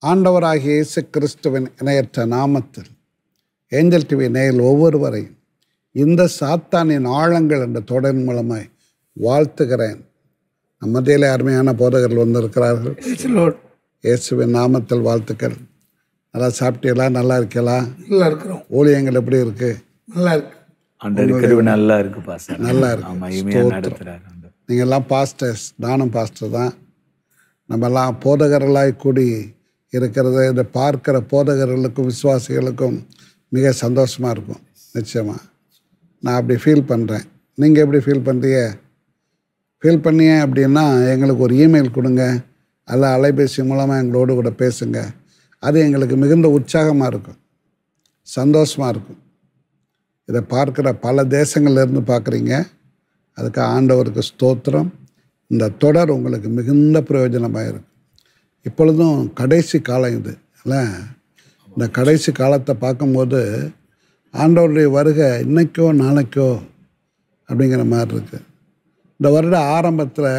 ஆண்டவராகிய இயேசு கிறிஸ்துவின் இணையற்ற நாமத்தில் ஏஞ்சல் டிவி நேயர்கள் ஒவ்வொருவரையும் இந்த சாத்தானின் ஆழங்கள் என்ற தொடரின் மூலமாய் வாழ்த்துகிறேன். நம் மத்தியிலே அருமையான போதகர்கள் வந்திருக்கிறார்கள். இயேசுவின் நாமத்தில் வாழ்த்துக்கள். நல்லா சாப்பிட்டீங்களா? நல்லா இருக்கீங்களா? நல்லா இருக்கிறோம். ஊழியங்கள் எப்படி இருக்கு? நல்லா இருக்கு. நல்லா இருக்கு பாஸ்டர். நல்லா இருக்கு. நீங்கள் எல்லாம் பாஸ்டர்ஸ், நானும் பாஸ்டர் தான். நம்மெல்லாம் போதகர்களாய் கூடி இருக்கிறது இதை பார்க்குற போதகர்களுக்கும் விசுவாசிகளுக்கும் மிக சந்தோஷமாக இருக்கும். நிச்சயமாக நான் அப்படி ஃபீல் பண்ணுறேன். நீங்கள் எப்படி ஃபீல் பண்ணுறீங்க? ஃபீல் பண்ணியே அப்படின்னா எங்களுக்கு ஒரு இமெயில் கொடுங்க, அல்ல அலைபேசி மூலமாக எங்களோடு கூட பேசுங்க. அது எங்களுக்கு மிகுந்த உற்சாகமாக இருக்கும், சந்தோஷமாக இருக்கும். இதை பார்க்குற பல தேசங்கள்லேருந்து பார்க்குறீங்க, அதுக்கு ஆண்டவருக்கு ஸ்தோத்திரம். இந்த தொடர் உங்களுக்கு மிகுந்த பிரயோஜனமாக இருக்கும். இப்பொழுதும் கடைசி காலம் இது இல்லை? இந்த கடைசி காலத்தை பார்க்கும்போது ஆண்டவருடைய வருகை இன்னைக்கோ நாளைக்கோ அப்படிங்கிற மாதிரி இருக்குது. இந்த வருட ஆரம்பத்தில்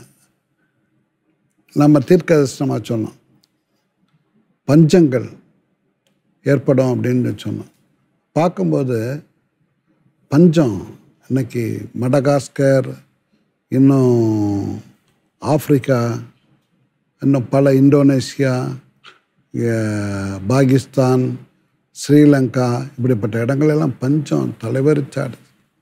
நம்ம தீர்க்கதரிசனமாக சொன்னோம், பஞ்சங்கள் ஏற்படும் அப்படின்னு சொன்னோம். பார்க்கும்போது பஞ்சம் இன்னைக்கு மடகாஸ்கர், இன்னும் ஆப்பிரிக்கா, இன்னும் பல இந்தோனேஷியா, பாகிஸ்தான், ஸ்ரீலங்கா, இப்படிப்பட்ட இடங்களெல்லாம் பஞ்சம் தலைவரிச்சாடு.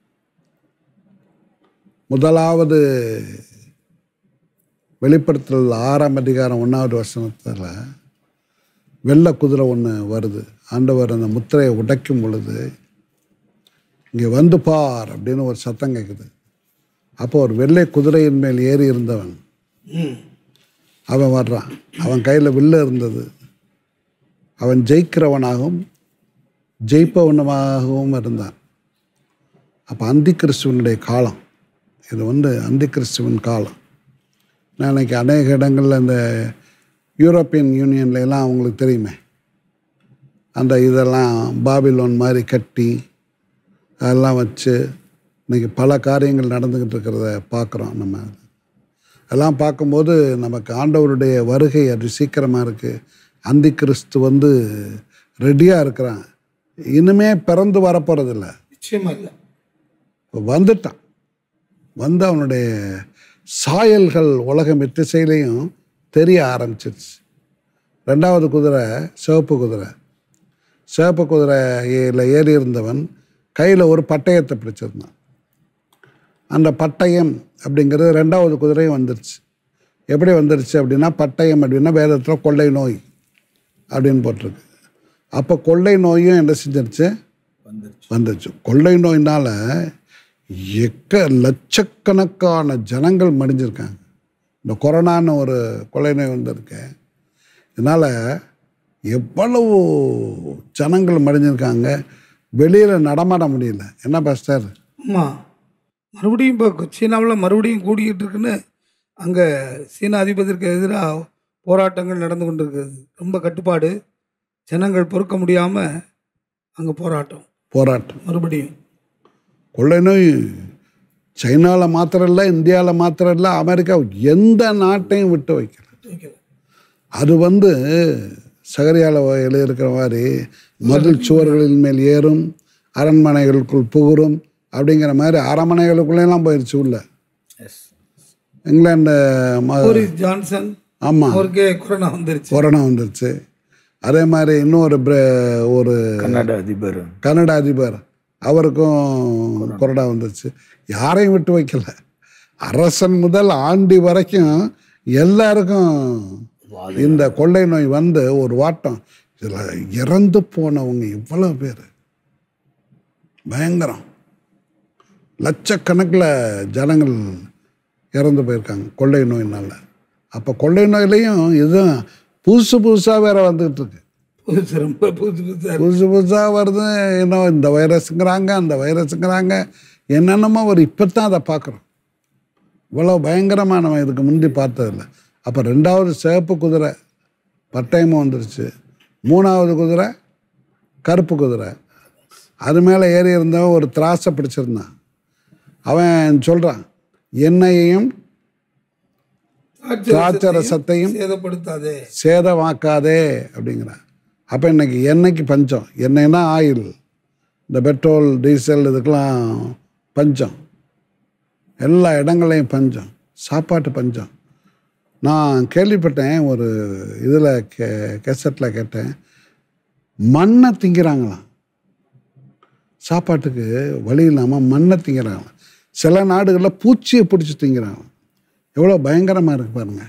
முதலாவது வெளிப்படுத்தல் 6ஆம் அதிகாரம் 1வது வசனத்தில் வெள்ளை குதிரை ஒன்று வருது. ஆண்டவர் அந்த முத்திரையை உடைக்கும் பொழுது இங்கே வந்து பார் அப்படின்னு ஒரு சத்தம் கேட்குது. அப்போ ஒரு வெள்ளை குதிரையின் மேல் ஏறி இருந்தவன் அவன் வர்றான். அவன் கையில் வில்லு இருந்தது. அவன் ஜெயிக்கிறவனாகவும் ஜெயிப்பவனமாகவும் இருந்தான். அப்போ அந்தி கிறிஸ்துவனுடைய காலம் இது அந்தி கிறிஸ்துவின் காலம். நான் இன்னைக்கு அநேக இடங்களில் இந்த யூரோப்பியன் யூனியன்லாம் அவங்களுக்கு தெரியுமே, அந்த இதெல்லாம் பாபிலோன் மாதிரி கட்டி அதெல்லாம் வச்சு இன்றைக்கி பல காரியங்கள் நடந்துக்கிட்டு இருக்கிறத பார்க்குறோம். நம்ம அதெல்லாம் பார்க்கும்போது நமக்கு ஆண்டவருடைய வருகை அது சீக்கிரமாக இருக்குது. அந்தி கிறிஸ்து ரெடியாக இருக்கிறான். இனிமே பிறந்து வரப்போகிறதில்ல, நிச்சயமாக இல்லை. இப்போ வந்துட்டான். அவனுடைய சாயல்கள் உலகம் எத்திசையிலையும் தெரிய ஆரம்பிச்சிருச்சு. 2வது குதிரை சிவப்பு குதிரை. சிவப்பு குதிரையில் ஏறி இருந்தவன் கையில் ஒரு பட்டயத்தை பிடிச்சிருந்தான். அந்த பட்டயம் அப்படிங்கிறது 2வது குதிரையும் வந்துருச்சு. எப்படி வந்துருச்சு அப்படின்னா, பட்டயம் அப்படின்னா வேதத்தில் கொள்ளை நோய் அப்படின்னு போட்டிருக்கு. அப்போ கொள்ளை நோயும் என்ன செஞ்சிருச்சு? வந்துருச்சு. கொள்ளை நோயினால் லட்சக்கணக்கான ஜனங்கள் மடிஞ்சிருக்காங்க. இந்த கொரோனான்னு ஒரு கொள்ளை நோய் வந்திருக்கு. இதனால் எவ்வளவு ஜனங்கள் மடிஞ்சிருக்காங்க. வெளியில் நடமாட முடியல. என்ன பாஸ்டர்? ஆமாம், மறுபடியும் இப்போ சீனாவில் மறுபடியும் கூடிக்கிட்டு இருக்குன்னு அங்கே சீன அதிபதிக்கு எதிராக போராட்டங்கள் நடந்து கொண்டு இருக்கிறது. ரொம்ப கட்டுப்பாடு, ஜனங்கள் பொறுக்க முடியாமல் அங்கே போராட்டம் மறுபடியும். கொள்ளை நோய் சைனாவில் மாத்திரம் இல்லை, இந்தியாவில் மாத்திரம் இல்லை, அமெரிக்கா எந்த நாட்டையும் விட்டு வைக்கல. அது சகரியாவில் எழுதியிருக்கிற மாதிரி மதில் சுவர்களின் மேல் ஏறும், அரண்மனைகளுக்குள் புகுரும் அப்படிங்கிற மாதிரி அரண்மனைகளுக்குள்ளேலாம் போயிடுச்சு. உள்ள இங்கிலாந்து ஜான்சன், ஆமாம், கொரோனா வந்துருச்சு. அதே மாதிரி இன்னொரு கனடா அதிபர் அவருக்கும் கொரோனா வந்துருச்சு. யாரையும் விட்டு வைக்கல. அரசன் முதல் ஆண்டி வரைக்கும் எல்லாருக்கும் இந்த கொள்ளை நோய் ஒரு வாட்டம். இதில் இறந்து போனவங்க இவ்வளோ பேர், பயங்கரம். லட்சக்கணக்கில் ஜனங்கள் இறந்து போயிருக்காங்க கொள்ளை நோயினால். அப்போ கொள்ளை நோயிலையும் இதுவும் புதுசாக வேற வந்துகிட்டு இருக்கு. புதுசாக வருது. இன்னும் இந்த வைரஸுங்கிறாங்க, அந்த வைரஸுங்கிறாங்க, என்னென்னமோ இப்போ தான் அதை பார்க்குறோம். இவ்வளோ பயங்கரமாக நம்ம இதுக்கு முந்தி பார்த்ததில்லை. அப்போ 2வது சிவப்பு குதிரை பட்டயமும் வந்துருச்சு. 3வது குதிரை கருப்பு குதிரை. அது மேலே ஏறி இருந்தவன் ஒரு திராசை பிடிச்சிருந்தான். அவன் சொல்கிறான், என்னையையும் திராட்சை ரசத்தையும் சேதப்படுத்தாதே, சேதமாக்காதே அப்படிங்கிறார். அப்போ இன்னைக்கு எண்ணெய்க்கு பஞ்சம். எண்ணெய்னா ஆயில், இந்த பெட்ரோல் டீசல் இதுக்கெல்லாம் பஞ்சம், எல்லா இடங்களையும் பஞ்சம், சாப்பாட்டு பஞ்சம். நான் கேள்விப்பட்டேன், ஒரு இதில் கேசட்டில் கேட்டேன், மண்ணை திங்கிறாங்களாம், சாப்பாட்டுக்கு வழி இல்லாமல் மண்ணை திங்கிறாங்களாம். சில நாடுகளில் பூச்சியை பிடிச்சி திங்கிறாங்களாம். எவ்வளோ பயங்கரமாக இருக்கு பாருங்க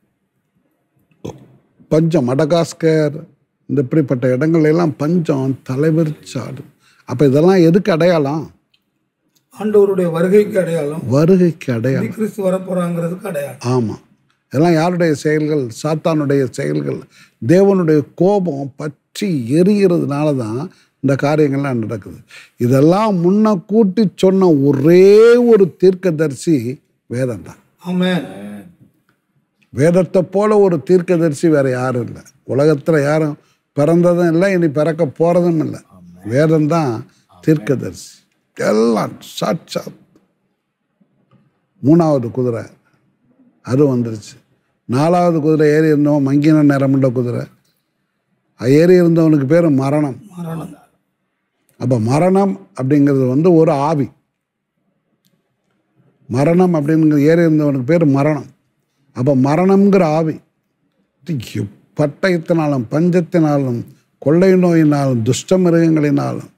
பஞ்சம். மடகாஸ்கர் இந்த இப்படிப்பட்ட இடங்கள்லாம் பஞ்சம் தலைவிரிச்சாடு. அப்போ இதெல்லாம் எதுக்கு அடையாளம்? ஆண்டவருடைய வருகைக்கு அடையாளம், வருகைக்கு அடையாளம், கிறிஸ்து வரப்போறாங்கிறதுக்கு அடையாளம். ஆமாம், இதெல்லாம் யாருடைய செயல்கள்? சாத்தானுடைய செயல்கள். தேவனுடைய கோபம் பற்றி எரிகிறதுனால தான் இந்த காரியங்கள்லாம் நடக்குது. இதெல்லாம் முன்ன கூட்டி சொன்ன ஒரே ஒரு தீர்க்கதரிசி வேதம் தான். ஆமென். வேதத்தை போல ஒரு தீர்க்கதரிசி வேற யாரும் இல்லை உலகத்தில். யாரும் பிறந்ததும் இல்லை, இனி பிறக்க போகிறதும் இல்லை. வேதம் தான் தீர்க்கதரிசி. எல்லாம் சாட்சாத். 3வது குதிரை அது வந்துருச்சு. 4வது குதிரை ஏறி இருந்தவன் மங்கின நிறமுள்ள குதிரை. ஏறி இருந்தவனுக்கு பேர் மரணம். அப்போ மரணம் அப்படிங்கிறது ஒரு ஆவி. மரணம் அப்படிங்கிறது ஏறி இருந்தவனுக்கு பேர் மரணம். அப்போ மரணம்ங்கிற ஆவி பட்டயத்தினாலும் பஞ்சத்தினாலும் கொள்ளை நோயினாலும் துஷ்ட மிருகங்களினாலும்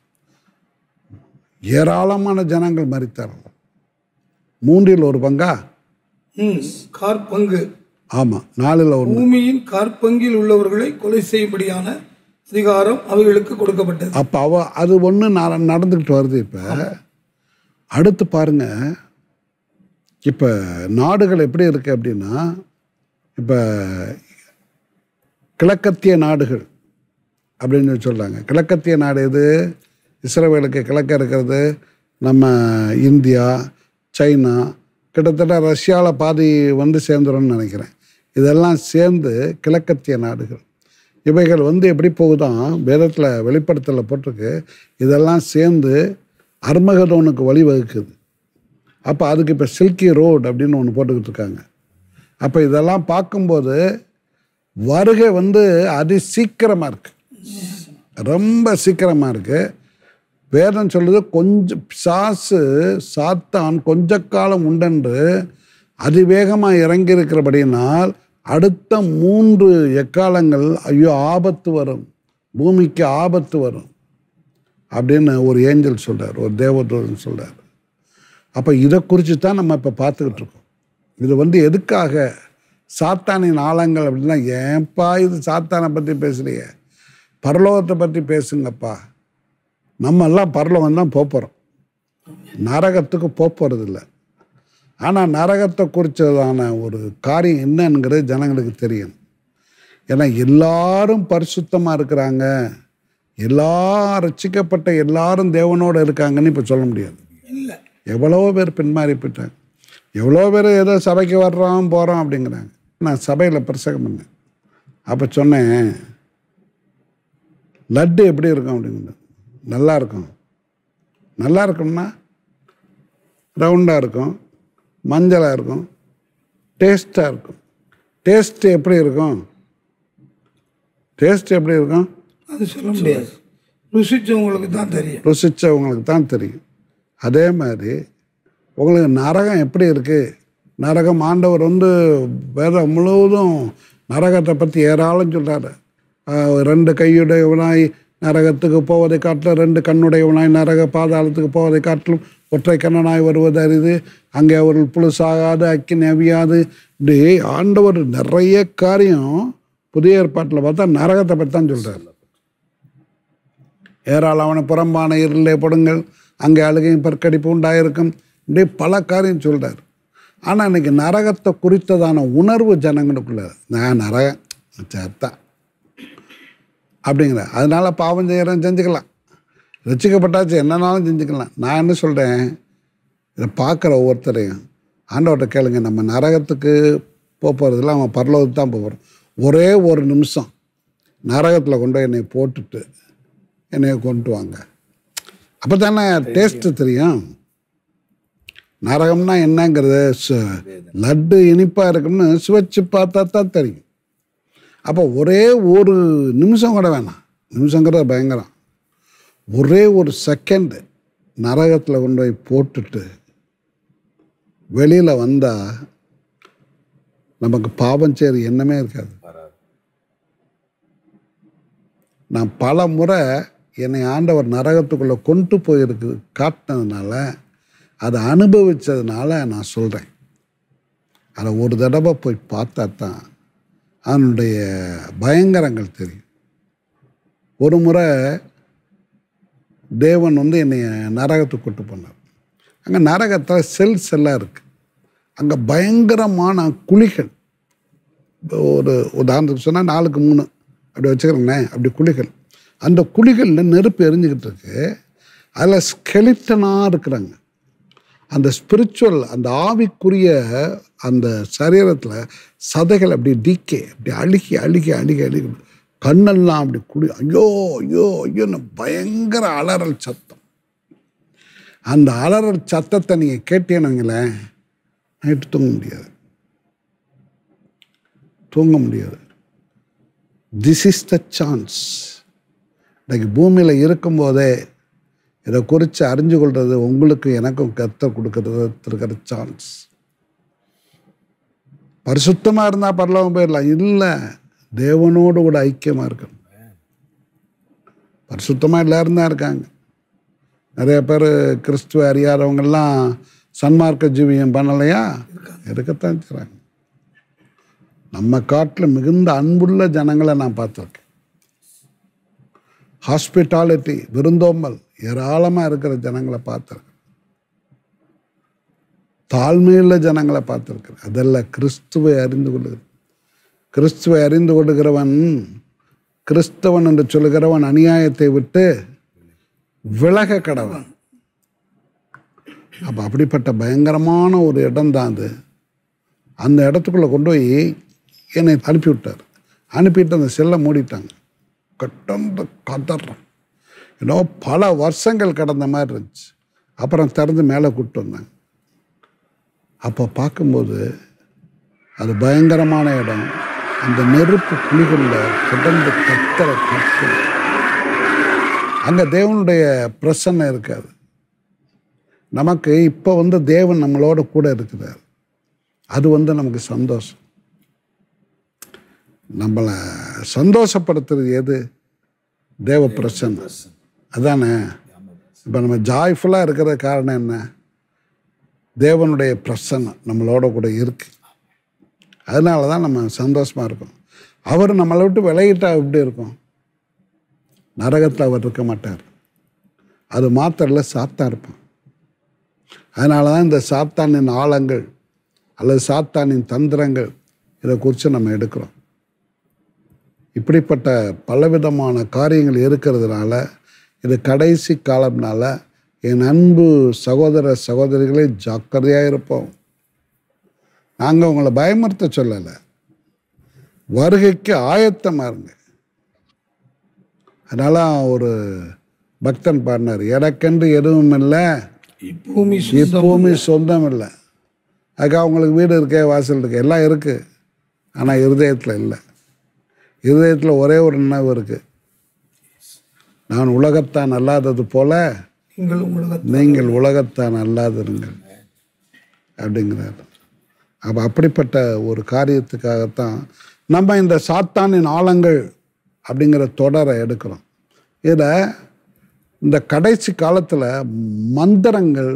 ஏராளமான ஜனங்கள் மரித்தார்கள். 1/3 பங்கா? காற்பங்கு. ஆமாம், 4/1. பூமியின் காற்பங்கில் உள்ளவர்களை கொலை செய்யும்படியான அதிகாரம் அவைகளுக்கு கொடுக்கப்பட்டது. அப்போ அது ஒன்று நடந்துக்கிட்டு வருது. இப்போ அடுத்து பாருங்க, இப்போ நாடுகள் எப்படி இருக்கு அப்படின்னா, இப்போ கிழக்கத்திய நாடுகள் அப்படின்னு சொல்கிறாங்க. கிழக்கத்திய நாடு எது? இஸ்ரேலுக்கு கிழக்க இருக்கிறது நம்ம இந்தியா, சைனா, கிட்டத்தட்ட ரஷ்யாவில் பாதி சேர்ந்துரும்னு நினைக்கிறேன். இதெல்லாம் சேர்ந்து கிழக்கத்திய நாடுகள். இவைகள் எப்படி போகுதான், வேதத்தில் வெளிப்படுத்தல போட்டிருக்கு, இதெல்லாம் சேர்ந்து அர்மகதோனுக்கு வழிவகுக்குது. அப்போ அதுக்கு இப்போ சில்கி ரோடு அப்படின்னு ஒன்று போட்டுக்கிட்டு இருக்காங்க. அப்போ இதெல்லாம் பார்க்கும்போது வருகை அதி சீக்கிரமாக இருக்குது, ரொம்ப சீக்கிரமாக இருக்குது. வேதம் சொல்லுது, கொஞ்சம் பிசாசு சாத்தான் கொஞ்ச காலம் உண்டென்று அதிவேகமாக இறங்கி இருக்கிறபடியினால் அடுத்த 3 எக்காலங்கள் ஐயோ ஆபத்து வரும், பூமிக்கு ஆபத்து வரும் அப்படின்னு ஒரு ஏஞ்சல் சொல்கிறார், ஒரு தேவதூதன் சொல்கிறார். அப்போ இதை குறித்து தான் நம்ம இப்போ பார்த்துக்கிட்டு இருக்கோம். இது எதுக்காக? சாத்தானின் ஆழங்கள் அப்படின்னா, ஏன்பா இது சாத்தானை பற்றி பேசுகிறீங்க, பரலோகத்தை பற்றி பேசுங்கப்பா. நம்ம எல்லாம் பரலோகம் தான் போகிறோம், நரகத்துக்கு போகிறதில்ல. ஆனால் நரகத்தை குறித்ததான ஒரு காரியம் என்னங்கிறது ஜனங்களுக்கு தெரியும். ஏன்னா எல்லாரும் பரிசுத்தமாக இருக்கிறாங்க, ரட்சிக்கப்பட்ட எல்லாரும் தேவனோடு இருக்காங்கன்னு இப்போ சொல்ல முடியாது. எவ்வளோ பேர் பின்மாறி போயிட்டாங்க, எவ்வளோ பேர் ஏதோ சபைக்கு வர்றோம் போகிறோம் அப்படிங்கிறாங்க. நான் சபையில் பிரசங்கம் பண்ணேன். அப்போ சொன்னேன், லட்டு எப்படி இருக்கும் அப்படிங்கிறது. நல்லா இருக்கும். நல்லா இருக்கும்னா ரவுண்டாக இருக்கும், மஞ்சளாக இருக்கும், டேஸ்ட்டாக இருக்கும். டேஸ்ட்டு எப்படி இருக்கும்? டேஸ்ட் எப்படி இருக்கும் அது சொல்ல முடியாது, ருசிச்சவங்களுக்கு தான் தெரியும். ருசிச்சவங்களுக்கு தான் தெரியும். அதே மாதிரி உங்களுக்கு நரகம் எப்படி இருக்குது? நரகம் ஆண்டவர் வேதம் முழுவதும் நரகத்தை பற்றி ஏராளம் சொல்கிறாரு. 2 கையுடையவனாய் நரகத்துக்கு போவதை காட்டிலும் 2 கண்ணுடையவனாய் நரக பாதாளத்துக்கு போவதை காட்டிலும் ஒற்றை கண்ணனாய் வருவது அரிது, அங்கே அவர்கள் புழுசாகாது, அக்கினி அவியாது. இப்படி ஆண்டவர் நிறைய காரியம் புதிய ஏற்பாட்டில் பார்த்தா நரகத்தை பற்றி தான் சொல்கிறார். ஏராளமான புறம்பான இருளே படுங்கள், அங்கே அழுகையும் பற்கடிப்பு உண்டாயிருக்கும், இப்படி பல காரியம் சொல்கிறார். ஆனால் இன்றைக்கி நரகத்தை குறித்ததான உணர்வு ஜனங்களுக்குள்ள, நான் நரகம் சேர்த்தா அப்படிங்கிற, அதனால் பாவம் செய்கிறேன், செஞ்சுக்கலாம், ரசிக்கப்பட்டாச்சு என்னன்னாலும் செஞ்சுக்கலாம். நான் என்ன சொல்கிறேன், இதை பார்க்குற ஒவ்வொருத்தரையும் ஆண்டவர்கிட்ட கேளுங்க, நம்ம நரகத்துக்கு போகிறதில்ல, அவன் பரலோகத்துக்கு தான் போகிறோம். ஒரே ஒரு நிமிஷம் நரகத்தில் கொண்டு என்னை போட்டுட்டு என்னைய கொண்டு வாங்க, அப்போ தானே டேஸ்ட்டு தெரியும். நரகம்னா என்னங்கிறது லட்டு இனிப்பாக இருக்குன்னு சுவைச்சு பார்த்தா தான் தெரியும். அப்போ ஒரே ஒரு நிமிஷம் கூட வேணாம், நிமிஷங்கிறது பயங்கரம், ஒரே ஒரு செகண்டு நரகத்தில் கொண்டு போய் போட்டுட்டு வெளியில் வந்தால் நமக்கு பாவம் செய்கிற எண்ணமே இருக்காது. நான் பல முறை என்னை ஆண்டவர் நரகத்துக்குள்ளே கொண்டு போயிருக்கு காட்டினதுனால, அதை அனுபவித்ததுனால நான் சொல்கிறேன். அதை ஒரு தடவை போய் பார்த்தா தான் அதனுடைய பயங்கரங்கள் தெரியும். ஒரு முறை தேவன் என்னை நரகத்துக்கு கூட்டு போனார். அங்கே நரகத்தில் செல்லாக இருக்குது. அங்கே பயங்கரமான குழிகள், ஒரு உதாரணத்துக்கு சொன்னால் 4க்கு 3 அப்படி வச்சுக்கிறேங்கண்ணே, அப்படி குழிகள். அந்த குழிகளில் நெருப்பு எரிஞ்சுக்கிட்டு இருக்கு. அதில் ஸ்கெலிட்டனாக இருக்கிறாங்க. அந்த ஸ்பிரிச்சுவல், அந்த ஆவிக்குரிய அந்த சரீரத்தில் சதைகள் அப்படி டீக்கே, அப்படி அழுகி அழுகி அழுகி அழுகி கண்ணெல்லாம் அப்படி ஐயோ ஐயோ ஐயோன்னு பயங்கர அலறல் சத்தம். அந்த அலறல் சத்தத்தை நீங்கள் கேட்டீங்கன்னு நைட்டு தூங்க முடியாது. This is the chance. இன்னைக்கு பூமியில் இருக்கும்போதே இதை குறித்து அறிஞ்சு கொள்வது உங்களுக்கு எனக்கும் கர்த்தர் கொடுக்கறது இருக்கிற சான்ஸ். பரிசுத்தமாக இருந்தால் பரலோகம் போயிடலாம், இல்லை தேவனோடு கூட ஐக்கியமாக இருக்கணும். பரிசுத்தமாக எல்லாரும் தான் இருக்காங்க. நிறைய பேர் கிறிஸ்துவ அறியாதவங்கெல்லாம் சன்மார்க்க ஜீவியம் பண்ணலையா, இருக்கத்தான் செய்கிறாங்க. நம்ம காட்டில் மிகுந்த அன்புள்ள ஜனங்களை நான் பார்த்துருக்கேன். ஹாஸ்பிட்டாலிட்டி, விருந்தோம்பல் ஏராளமாக இருக்கிற ஜனங்களை பார்த்துருக்கேன். தாழ்மையுள்ள ஜனங்களை பார்த்துருக்கிறேன். அதெல்லாம் கிறிஸ்துவை அறிந்து கொள்ளுகிறது. கிறிஸ்துவை அறிந்து கொள்ளுகிறவன், கிறிஸ்தவன் என்று சொல்லுகிறவன் அநியாயத்தை விட்டு விலக கடவன். அப்போ அப்படிப்பட்ட பயங்கரமான ஒரு இடம் தான் அது. அந்த இடத்துக்குள்ளே கொண்டு போய் என்னை அனுப்பி விட்டார். அனுப்பிட்டு அந்த செல்லை மூடிட்டாங்க. கட்டந்த கதறான். இன்னும் பல வருஷங்கள் கடந்த மாதிரி இருந்துச்சு. அப்புறம் திறந்து மேலே கூப்பிட்டு வந்தாங்க. அப்போ பார்க்கும்போது அது பயங்கரமான இடம். அந்த நெருப்பு குழிகளில் கிடந்து கத்தரை கத்து. அங்கே தேவனுடைய பிரசன்னம் இருக்காது. நமக்கு இப்போ தேவன் நம்மளோட கூட இருக்கிறார். அது நமக்கு சந்தோஷம். நம்மளை சந்தோஷப்படுத்துறது எது? தேவ பிரசன்னம். அதானே. இப்போ நம்ம ஜாய்ஃபுல்லாக இருக்கிற காரணம் என்ன? தேவனுடைய பிரசன்னம் நம்மளோட கூட இருக்கு. அதனால தான் நம்ம சந்தோஷமாக இருக்கோம். அவர் நம்மளை விட்டு விலகிட்டா எப்படி இருக்கும்? நரகத்தில் அவர் இருக்க மாட்டார். அது மாத்திரல சாத்தான் இருப்பான். அதனால தான் இந்த சாத்தானின் ஆழங்கள் அல்லது சாத்தானின் தந்திரங்கள் இதை குறித்து நம்ம எடுக்கிறோம். இப்படிப்பட்ட பலவிதமான காரியங்கள் இருக்கிறதுனால, இது கடைசி காலம்னால என் அன்பு சகோதர சகோதரிகளை ஜாக்கிரதையாக இருப்போம். நாங்கள் உங்களை பயமுறுத்த சொல்லலை, வருகைக்கு ஆயத்தமாக இருங்க. அதனால ஒரு பக்தன் பாடினார், எனக்கென்று எதுவும் இல்லை, இப்பூமி சொந்தம் இல்லை. அதுக்காக அவங்களுக்கு வீடு இருக்கே, வாசல் இருக்கு, எல்லாம் இருக்குது. ஆனால் இருதயத்தில் இல்லை. இருதயத்தில் ஒரே ஒரு நினைவு இருக்குது, நான் உலகத்தான் அல்லாதது போல நீங்கள் உலகத்தான் அல்லாதிருங்கள் அப்படிங்கிறார். அப்போ அப்படிப்பட்ட ஒரு காரியத்துக்காகத்தான் நம்ம இந்த சாத்தானின் ஆழங்கள் அப்படிங்கிற தொடரை எடுக்கிறோம். இதில் இந்த கடைசி காலத்தில் மந்திரங்கள்,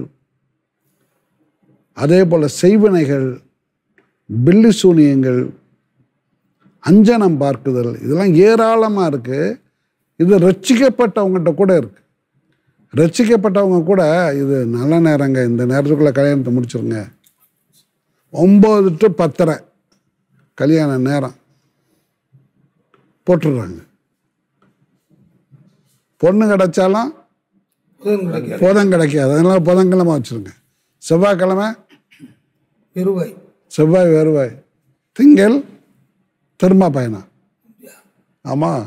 அதே போல் செய்வினைகள், பில்லி சூனியங்கள், அஞ்சனம் பார்க்குதல், இதெல்லாம் ஏராளமாக இருக்குது. இது ரட்சிக்கப்பட்டவங்ககிட்ட கூட இருக்குது. ரட்சிக்கப்பட்டவங்க கூட இது நல்ல நேரங்க, இந்த நேரத்துக்குள்ளே கல்யாணத்தை முடிச்சிருங்க, 9 to 10:30 கல்யாண நேரம் போட்டுடுறாங்க. பொண்ணு கிடைச்சாலும் புதன் கிடைக்காது. அதனால் புதன்கிழமை வச்சுருங்க. செவ்வாய்க்கிழமை வெறுவாய், செவ்வாய் வெறுவாய், திங்கள் திரும்ப பயணம். ஆமாம்,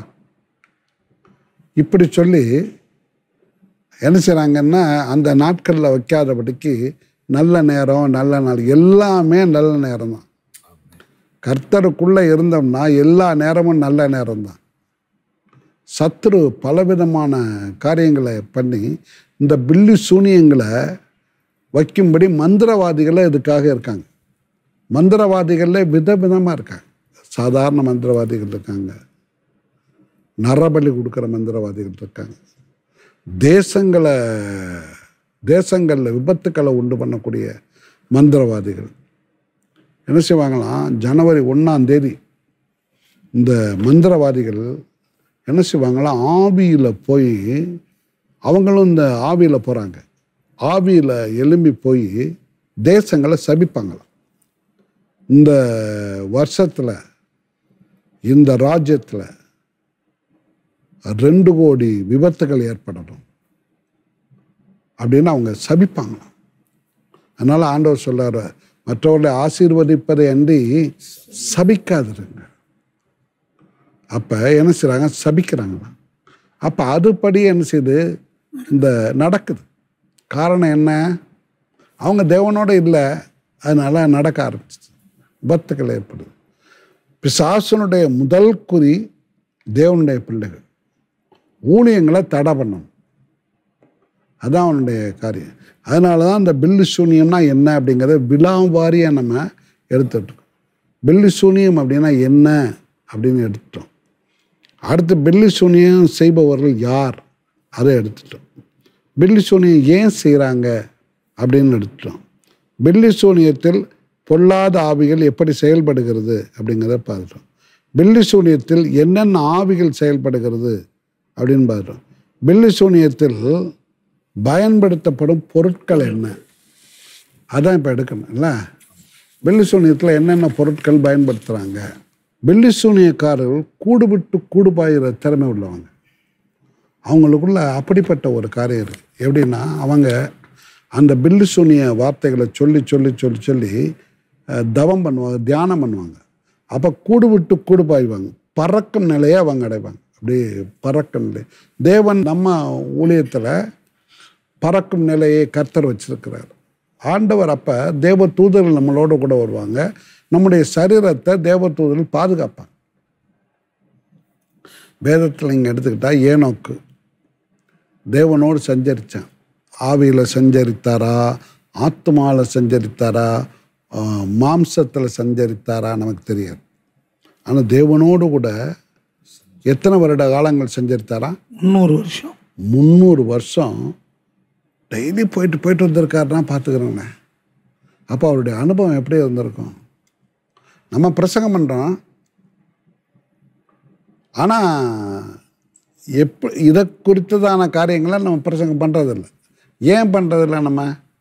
இப்படி சொல்லி என்ன செய்கிறாங்கன்னா அந்த நாட்களில் வைக்காதபடிக்கு நல்ல நேரம், நல்ல நாள், எல்லாமே நல்ல நேரம் தான். கர்த்தருக்குள்ளே இருந்தோம்னா எல்லா நேரமும் நல்ல நேரம்தான். சத்துரு பலவிதமான காரியங்களை பண்ணி இந்த பில்லி சூனியங்களை வைக்கும்படி மந்திரவாதிகளே இதுக்காக இருக்காங்க. மந்திரவாதிகளே விதவிதமாக இருக்காங்க. சாதாரண மந்திரவாதிகள் இருக்காங்க, நரபலி கொடுக்குற மந்திரவாதிகள் இருக்காங்க, தேசங்களில் விபத்துக்களை உண்டு பண்ணக்கூடிய மந்திரவாதிகள். என்ன செய்வாங்களாம், ஜனவரி 1ஆம் தேதி இந்த மந்திரவாதிகள் என்ன செய்வாங்களாம், ஆவியில் போய் அவங்களும் இந்த ஆவியில் போகிறாங்க. ஆவியில் எழும்பி போய் தேசங்களை சபிப்பாங்களாம். இந்த வருஷத்தில் இந்த ராஜ்யத்தில் 2 கோடி விபத்துகள் ஏற்படணும் அப்படின்னு அவங்க சபிப்பாங்களாம். அதனால் ஆண்டவர் சொல்றாரு, மற்றவர்களை ஆசீர்வதிப்பதை அன்றி சபிக்காதிருங்க. அப்போ என்ன செய்கிறாங்க, சபிக்கிறாங்களா. அப்போ அதுபடி என்ன செய்யுது, இந்த நடக்குது. காரணம் என்ன, அவங்க தேவனோட இல்லை, அதனால நடக்க ஆரம்பிச்சிச்சு, விபத்துக்கள் ஏற்படுது. பிசாசனுடைய முதல் குறி தேவனுடைய பிள்ளைகள் ஊழியங்களை தடை பண்ணணும். அதுதான் அவனுடைய காரியம். அதனால தான் இந்த பில்லி சூனியம்னா என்ன அப்படிங்கிறத விலாவாரியாக நம்ம எடுத்துட்டோம். பில்லி சூனியம் அப்படின்னா என்ன அப்படின்னு எடுத்துட்டோம். அடுத்து பில்லி சூனியம் செய்பவர்கள் யார் அதை எடுத்துட்டோம். பில்லி சூனியம் ஏன் செய்கிறாங்க அப்படின்னு எடுத்துட்டோம். பில்லி சூனியத்தில் பொல்லாத ஆவிகள் எப்படி செயல்படுகிறது அப்படிங்கிறத பார்த்துட்டோம். பில்லி சூனியத்தில் என்னென்ன ஆவிகள் செயல்படுகிறது அப்படின்னு பார்த்துட்டோம். பில்லி சூனியத்தில் பயன்படுத்தப்படும் பொருட்கள் என்ன, அதான் இப்போ எடுக்கணும் இல்லை. பில்லி சூனியத்தில் என்னென்ன பொருட்கள் பயன்படுத்துகிறாங்க. பில்லி சூனியக்காரர்கள் கூடு விட்டு கூடு பாயிற திறமை உள்ளவங்க. அவங்களுக்குள்ள அப்படிப்பட்ட ஒரு காரியம் இருக்குது. எப்படின்னா, அவங்க அந்த பில்லி சூனிய வார்த்தைகளை சொல்லி சொல்லி சொல்லி சொல்லி தவம் பண்ணுவாங்க, தியானம் பண்ணுவாங்க. அப்போ கூடு விட்டு கூடு பாய்வாங்க, பறக்கும் நிலையை அவங்க அடைவாங்க. அப்படி பறக்கும் நிலை. தேவன் நம்ம ஊழியத்தில் பறக்கும் நிலையை கர்த்தர் வச்சிருக்கிறார். ஆண்டவர் அப்போ தேவ தூதர்கள் நம்மளோட கூட வருவாங்க. நம்முடைய சரீரத்தை தேவ தூதர்கள் பாதுகாப்பாங்க. வேதத்தில் இங்கே எடுத்துக்கிட்டால் ஏனோக்கு தேவனோடு சஞ்சரித்தான். ஆவியில் சஞ்சரித்தாரா, ஆத்மாவில் சஞ்சரித்தாரா, மாம்சத்தில் சஞ்சரித்தாரா நமக்கு தெரியாது. ஆனால் தேவனோடு கூட எத்தனை வருட காலங்கள் சஞ்சரித்தாரா? 300 வருஷம். 300 வருஷம் டெய்லி போயிட்டு வந்திருக்காருன்னா பார்த்துக்கிறோங்க. அப்போ அவருடைய அனுபவம் எப்படி இருந்திருக்கும்? நம்ம பிரசங்கம் பண்ணுறோம், ஆனால் இதை குறித்ததான காரியங்களை நம்ம பிரசங்கம் பண்ணுறதில்லை. ஏன் பண்ணுறதில்லை நம்ம?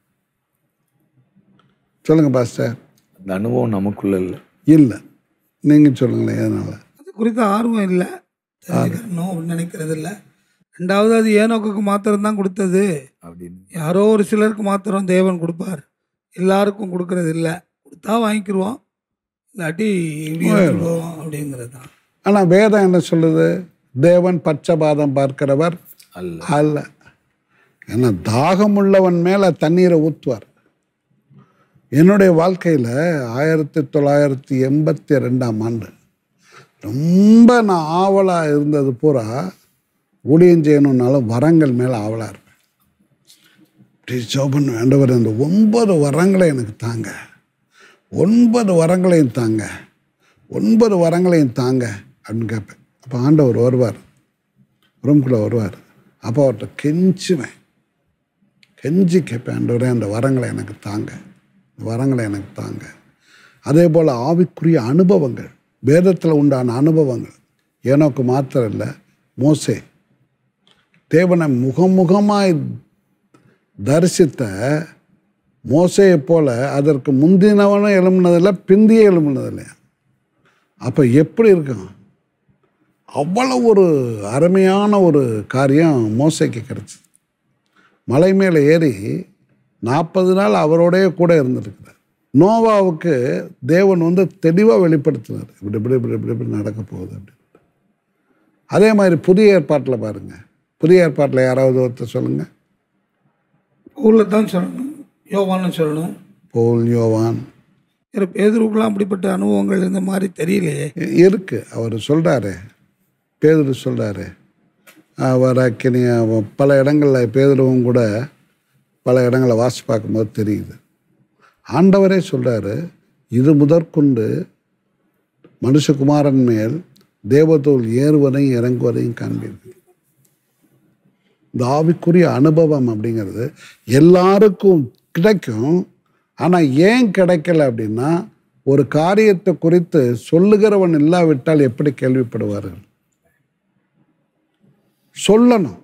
சொல்லுங்கள் பாஸ்டர். அந்த அனுபவம் நமக்குள்ள இல்லை. நீங்கள் சொல்லுங்களேன், எதனால்? அது குறித்த ஆர்வம் இல்லை, தெரிஞ்சுக்கணும் அப்படின்னு நினைக்கிறது இல்லை. 2வது, அது ஏனோக்கு மாத்திரம்தான் கொடுத்தது அப்படின்னு யாரோ ஒரு சிலருக்கு மாத்திரம் தேவன் கொடுப்பார், எல்லாருக்கும் கொடுக்கறது இல்லை. கொடுத்தா வாங்கிக்கிடுவோம், இல்லாட்டி போவோம் அப்படிங்கிறது தான். ஆனால் வேதம் என்ன சொல்லுது? தேவன் பட்சபாதம் பார்க்கிறவர் அல்ல. ஏன்னா தாகம் உள்ளவன் மேலே தண்ணீரை ஊற்றுவார். என்னுடைய வாழ்க்கையில் 1982ஆம் ஆண்டு ரொம்ப நான் ஆவலாக இருந்தது பூரா ஊழியம் செய்யணுன்னாலும் வரங்கள் மேலே ஆவலாக இருப்பேன். இப்படி ஜோபன் வேண்டவர், அந்த 9 வரங்களை எனக்கு தாங்க, 9 வரங்களையும் தாங்க, 9 வரங்களையும் தாங்க அப்படின்னு கேட்பேன். அப்போ ஆண்டவர் வருவார், ரூம்குள்ளே வருவார். அப்போ அவர்கிட்ட கெஞ்சி கேட்பேன், ஆண்டவரே அந்த வரங்களை எனக்கு தாங்க, வரங்களை எனக்கு தாங்க. அதே போல் ஆவிக்குரிய அனுபவங்கள், வேதத்தில் உண்டான அனுபவங்கள். ஏனோக்கு மாத்திரம் இல்லை, மோசே தேவனை முகமுகமாய் தரிசித்த மோசையை போல அதற்கு முந்தினவனும் எழும்பினதில்லை, பிந்திய எழும்பினதில்லை. அப்போ எப்படி இருக்கும்? அவ்வளோ ஒரு அருமையான ஒரு காரியம் மோசைக்கு கிடச்சி. மலை மேலே ஏறி 40 நாள் அவரோடய கூட இருந்திருக்கிறார். நோவாவுக்கு தேவன் தெளிவாக வெளிப்படுத்தினார், இப்படி இப்படி இப்படி இப்படி இப்படி நடக்க போகுது அப்படின்னு. அதே மாதிரி புதிய ஏற்பாட்டில் பாருங்கள். புதிய ஏற்பாட்டில் யாராவது ஒருத்தர் சொல்லுங்கள். ஊரில் தான் சொல்லணும். யோவான்னு சொல்லணும். பவுல், யோவான் பேதுருவுக்குலாம் அப்படிப்பட்ட அனுபவங்கள் இந்த மாதிரி தெரியலையே. இருக்கு. அவர் சொல்கிறாரு, பேதுரு சொல்கிறாரு, அவர் பல இடங்களில் பேதுருவும் கூட பல இடங்களை வாசி பார்க்கும்போது தெரியுது. ஆண்டவரே சொல்கிறாரு, இது முதற்கொண்டு மனுஷகுமாரன் மேல் தேவதூள் ஏறுவதையும் இறங்குவதையும் காண்பீர்கள். இந்த ஆவிக்குரிய அனுபவம் அப்படிங்கிறது எல்லாருக்கும் கிடைக்கும். ஆனால் ஏன் கிடைக்கல அப்படின்னா, ஒரு காரியத்தை குறித்து சொல்லுகிறவன் இல்லாவிட்டால் எப்படி கேள்விப்படுவார்கள்? சொல்லணும்.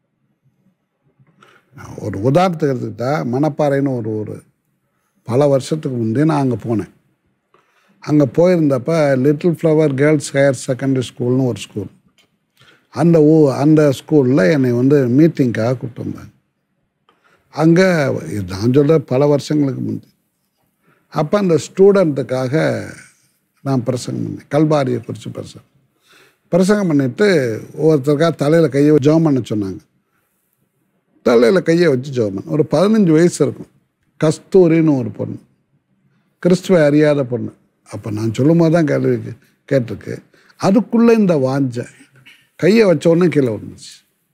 ஒரு உதாரணத்துக்கு எடுத்துக்கிட்டா, மணப்பாறைன்னு ஒரு ஊர். பல வருஷத்துக்கு முந்தைய நான் அங்கே போனேன். அங்கே போயிருந்தப்ப little flower girls higher secondary ஸ்கூல்னு ஒரு ஸ்கூல். அந்த ஸ்கூலில் என்னை மீட்டிங்காக கூப்பிட்டு வந்தாங்க. அங்கே நான் சொல்கிற பல வருஷங்களுக்கு முந்தி. அப்போ அந்த ஸ்டூடெண்ட்டுக்காக நான் பிரசங்கம் பண்ணேன். கல்வாரியை குறித்து பிரசங்கம் பண்ணிவிட்டு ஒவ்வொருத்தருக்காக தலையில் கையை ஜெபம் பண்ண சொன்னாங்க. தலையில் கையை வச்சு ஜெபம் பண்ண. ஒரு 15 வயசு இருக்கும். கஸ்தூரின்னு ஒரு பொண்ணு, கிறிஸ்துவை அறியாத பொண்ணு. அப்போ நான் சொல்லும் போது தான் கேள்வி கேட்டிருக்கு. அதுக்குள்ளே இந்த வாஞ்ச கையை வச்ச உடனே கீழே விழுந்துச்சு.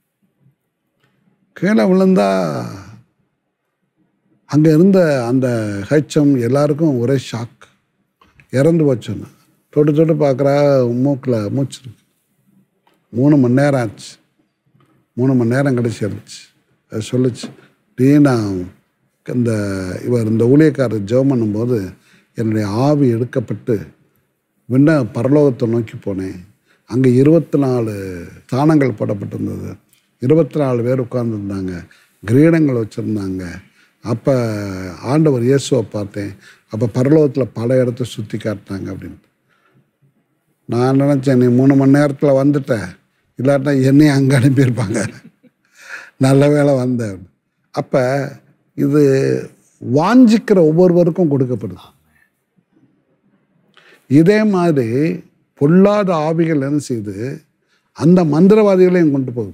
கீழே விழுந்தா அங்கே இருந்த அந்த ஹெச்எம் எல்லாருக்கும் ஒரே ஷாக். இறந்து போச்சோன்னு தொட்டு தொட்டு பார்க்குறா, மூக்கில் மூச்சிருக்கு. 3 மணி நேரம் ஆச்சு. 3 மணி நேரம் கழிச்சு இருந்துச்சு. அது சொல்லிச்சு, நான் இந்த ஊழியக்காரர் ஜெபம் பண்ணும்போது என்னுடைய ஆவி எடுக்கப்பட்டு பரலோகத்தை நோக்கி போனேன். அங்கே 24 ஸ்தானங்கள் போடப்பட்டிருந்தது. 24 பேர் உட்கார்ந்துருந்தாங்க. கிரீடங்கள் வச்சுருந்தாங்க. அப்போ ஆண்டவர் இயேசுவை பார்த்தேன். அப்போ பரலோகத்தில் பல இடத்த சுற்றி காட்டினாங்க அப்படின்ட்டு. நான் நினச்சேன், நீ 3 மணி நேரத்தில் வந்துட்ட, இல்லாட்டா என்னையும் அங்கே அனுப்பியிருப்பாங்க. நல்ல வேளை வந்தேன். அப்போ இது வாஞ்சிக்கிற ஒவ்வொருவருக்கும் கொடுக்கப்படுது. இதே மாதிரி பொல்லாத ஆவிகள் என்ன செய்து அந்த மந்திரவாதிகளையும் கொண்டு போகுது.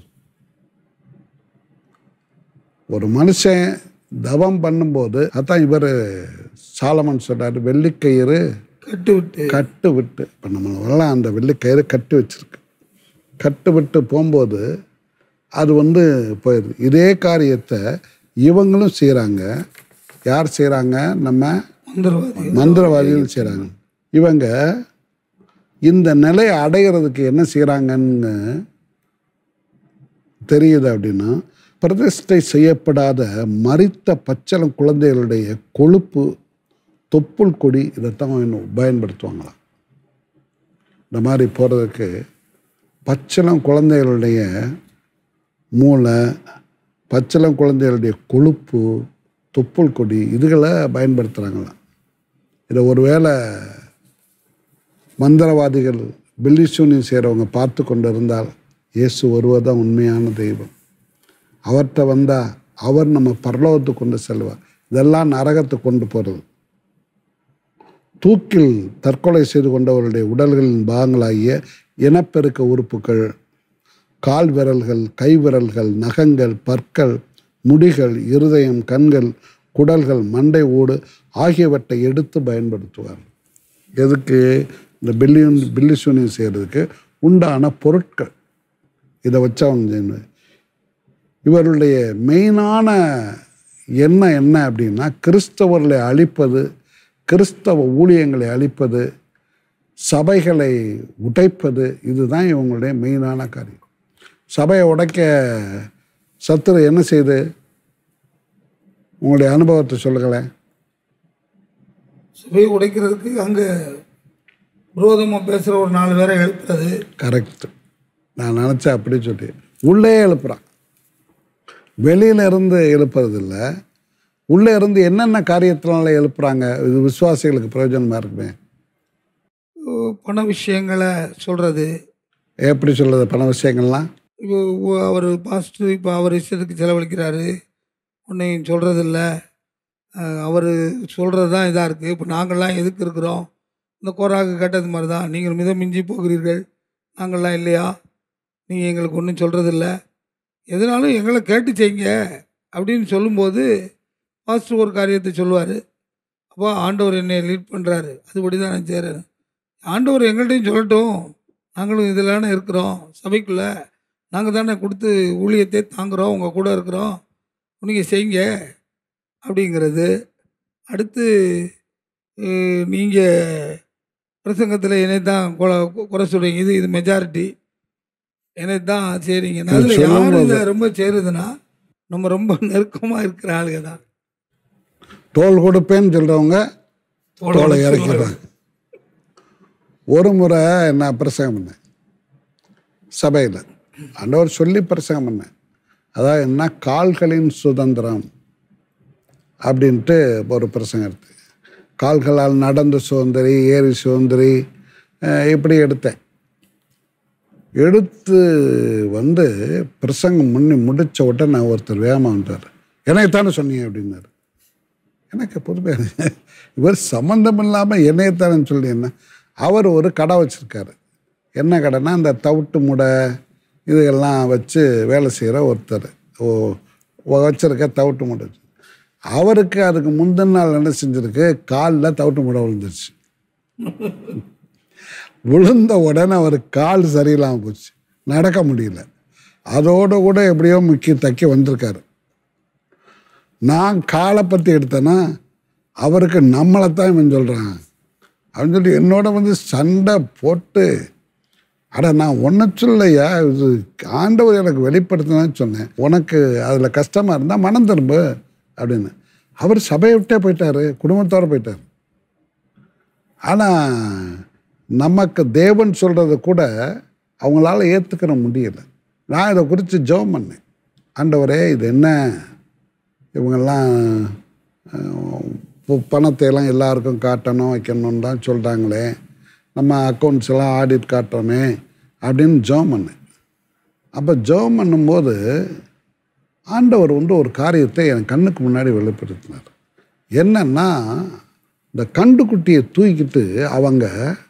ஒரு மனுஷன் தவம் பண்ணும்போது, அதான் இவர் சாலமன் சொல்றாரு, வெள்ளிக்கயிறு கட்டு விட்டு. இப்போ நம்மளெல்லாம் அந்த வெள்ளிக்கயிறு கட்டு வச்சிருக்கு. கட்டு விட்டு போகும்போது அது போயிடுது. இதே காரியத்தை இவங்களும் செய்கிறாங்க. யார் செய்கிறாங்க? நம்ம மந்திரவாதிகள் செய்கிறாங்க. இவங்க இந்த நிலையை அடைகிறதுக்கு என்ன செய்கிறாங்கன்னு தெரியுது அப்படின்னா, பிரதிஷ்டை செய்யப்படாத மரித்த பச்சளம் குழந்தைகளுடைய கொழுப்பு, தொப்புள் கொடி, இதைத்தான் பயன்படுத்துவாங்களாம். இந்த மாதிரி போகிறதுக்கு பச்சளம் குழந்தைகளுடைய மூளை, பச்சளம் குழந்தைகளுடைய கொழுப்பு, தொப்புள் கொடி, இதுகளை பயன்படுத்துகிறாங்களாம். இதை ஒருவேளை மந்திரவாதிகள் பில்லிசூனியம் செய்கிறவங்க பார்த்து கொண்டு இருந்தால், இயேசு ஒருவர்தான் உண்மையான தெய்வம். அவர்கிட்ட வந்தால் அவர் நம்ம பரலோகத்துக்கு கொண்டு செல்வார். இதெல்லாம் நரகத்துக்கு கொண்டு போகிறது. தூக்கில் தற்கொலை செய்து கொண்டவர்களுடைய உடல்களின் பாகங்களாகிய இனப்பெருக்க உறுப்புகள், கால் விரல்கள், கை விரல்கள், நகங்கள், பற்கள், முடிகள், இருதயம், கண்கள், குடல்கள், மண்டை ஓடு ஆகியவற்றை எடுத்து பயன்படுத்துவார். எதுக்கு? இந்த பில்லிசூனியம் செய்கிறதுக்கு உண்டான பொருட்கள். இதை வச்சு அவங்க இவருடைய மெயினான எண்ணம் என்ன அப்படின்னா, கிறிஸ்தவர்களை அழிப்பது, கிறிஸ்தவ ஊழியங்களை அழிப்பது, சபைகளை உடைப்பது. இதுதான் இவங்களுடைய மெயினான காரியம். சபையை உடைக்க சத்துரு என்ன செய்யுது? உங்களுடைய அனுபவத்தை சொல்லுங்களேன். சபையை உடைக்கிறதுக்கு அங்கே விரோதமாக பேசுகிற ஒரு 4 பேரை எழுப்புறது. கரெக்டு. நான் நினச்சேன் அப்படி சொல்லி. உள்ளே எழுப்புறான். வெளியில இருந்து எழுப்புறதில்ல. உள்ளே இருந்து என்னென்ன காரியத்தினால எழுப்புறாங்க? இது விசுவாசிகளுக்கு பிரயோஜனமாக இருக்குமே. பண விஷயங்களை சொல்கிறது. எப்படி சொல்கிறது பண விஷயங்கள்லாம்? இப்போ அவர் பாஸ்டர் இப்போ அவர் இஷ்டத்துக்கு செலவழிக்கிறாரு, ஒன்றையும் சொல்கிறதில்ல. அவர் சொல்கிறது தான் இதாக இருக்குது. இப்போ நாங்கள்லாம் எதுக்கு இருக்கிறோம்? இந்த கோராக்கு கேட்டது மாதிரி தான், நீங்கள் மிதம் மிஞ்சி போகிறீர்கள், நாங்கள்லாம் இல்லையா? நீங்கள் எங்களுக்கு ஒன்றும் சொல்கிறதில்ல, எதுனாலும் எங்களை கேட்டு செய்யுங்க அப்படின்னு சொல்லும்போது பாஸ்டர் ஒரு காரியத்தை சொல்லுவார், அப்போ ஆண்டவர் என்னை லீட் பண்ணுறாரு, அதுபடி தான் நான் செய்கிறேன். ஆண்டவர் எங்கள்கிட்டையும் சொல்லட்டும், நாங்களும் இதில் இருக்கிறோம் சபைக்குள்ளே, நாங்கள் தானே கொடுத்து ஊழியத்தை தாங்குகிறோம், உங்கள் கூட இருக்கிறோம், நீங்கள் செய்யுங்க அப்படிங்கிறது. அடுத்து நீங்கள் பிரசங்கத்தில் என்னை தான் குறை சொல்கிறீங்க, இது மெஜாரிட்டி, என்னை தான் செய்கிறீங்க. நல்ல யார் இதை ரொம்ப செய்கிறதுனா நம்ம ரொம்ப நெருக்கமாக இருக்கிற ஆளுங்க தான். தோல் கொடுப்பேன்னு சொல்கிறவங்க தோலை இறக்கிறாங்க. ஒரு முறை நான் பிரசங்கம் பண்ணேன் சபையில், ஆண்டவர் சொல்லி பிரசங்கம் பண்ணேன். அதாவது என்ன, கால்களின் சுதந்திரம் அப்படின்ட்டு ஒரு பிரசங்கம் எடுத்து, கால்களால் நடந்து சுதந்திரி, ஏறி சுதந்திரி, இப்படி எடுத்தேன். எடுத்து வந்து பிரசங்கம் முடித்த உடனே ஒருத்தர் வேகமாக வந்தார், என்னைத்தானே சொன்னீங்க அப்படின்னாரு. எனக்கு பொறுமையாக, இவர் சம்மந்தம் இல்லாமல் என்னைத்தானே சொல்லி என்ன. அவர் ஒரு கடை வச்சுருக்காரு. என்ன கடைன்னா அந்த தவிட்டு முடை இதுகெல்லாம் வச்சு வேலை செய்கிற ஒருத்தர் வச்சுருக்க தவிட்டு முடை. அவருக்கு அதுக்கு முந்தின நாள் என்ன செஞ்சுருக்கு, காலில் தவிட்டு முடை விழுந்துருச்சு. விழுந்த உடனே அவர் கால் சரியில்லாமல் போச்சு, நடக்க முடியல. அதோடு கூட எப்படியோ முக்கி தக்கி வந்திருக்காரு. நான் காலை பற்றி எடுத்தேன்னா அவருக்கு நம்மளைத்தான் இவன் சொல்கிறான் அப்படின்னு சொல்லி என்னோட வந்து சண்டை போட்டு, அட நான் ஒன்றை சொல்லையா, இது ஆண்டவர் எனக்கு வெளிப்படுத்தினான்னு சொன்னேன், உனக்கு அதில் கஷ்டமாக இருந்தால் மனம் திரும்பு அப்படின்னு. அவர் சபையை விட்டே போயிட்டார், குடும்பத்தோடு போயிட்டார். ஆனால் நமக்கு தேவன் சொல்கிறத கூட அவங்களால ஏற்றுக்கிற முடியலை. நான் இதை குறித்து ஜெபம் பண்ணேன், ஆண்டவரே இது என்ன, இவங்கெல்லாம் பணத்தையெல்லாம் எல்லாருக்கும் காட்டணும் வைக்கணும்னு தான் சொல்கிறாங்களே, நம்ம அக்கௌண்ட்ஸ் எல்லாம் ஆடிட் காட்டுறோமே அப்படின்னு ஜெபம் பண்ணேன். அப்போ ஜெபம் பண்ணும்போது ஆண்டவர் வந்து ஒரு காரியத்தை என் கண்ணுக்கு முன்னாடி வெளிப்படுத்தினார். என்னன்னா, இந்த கண்டுக்குட்டியை தூக்கிட்டு அவங்க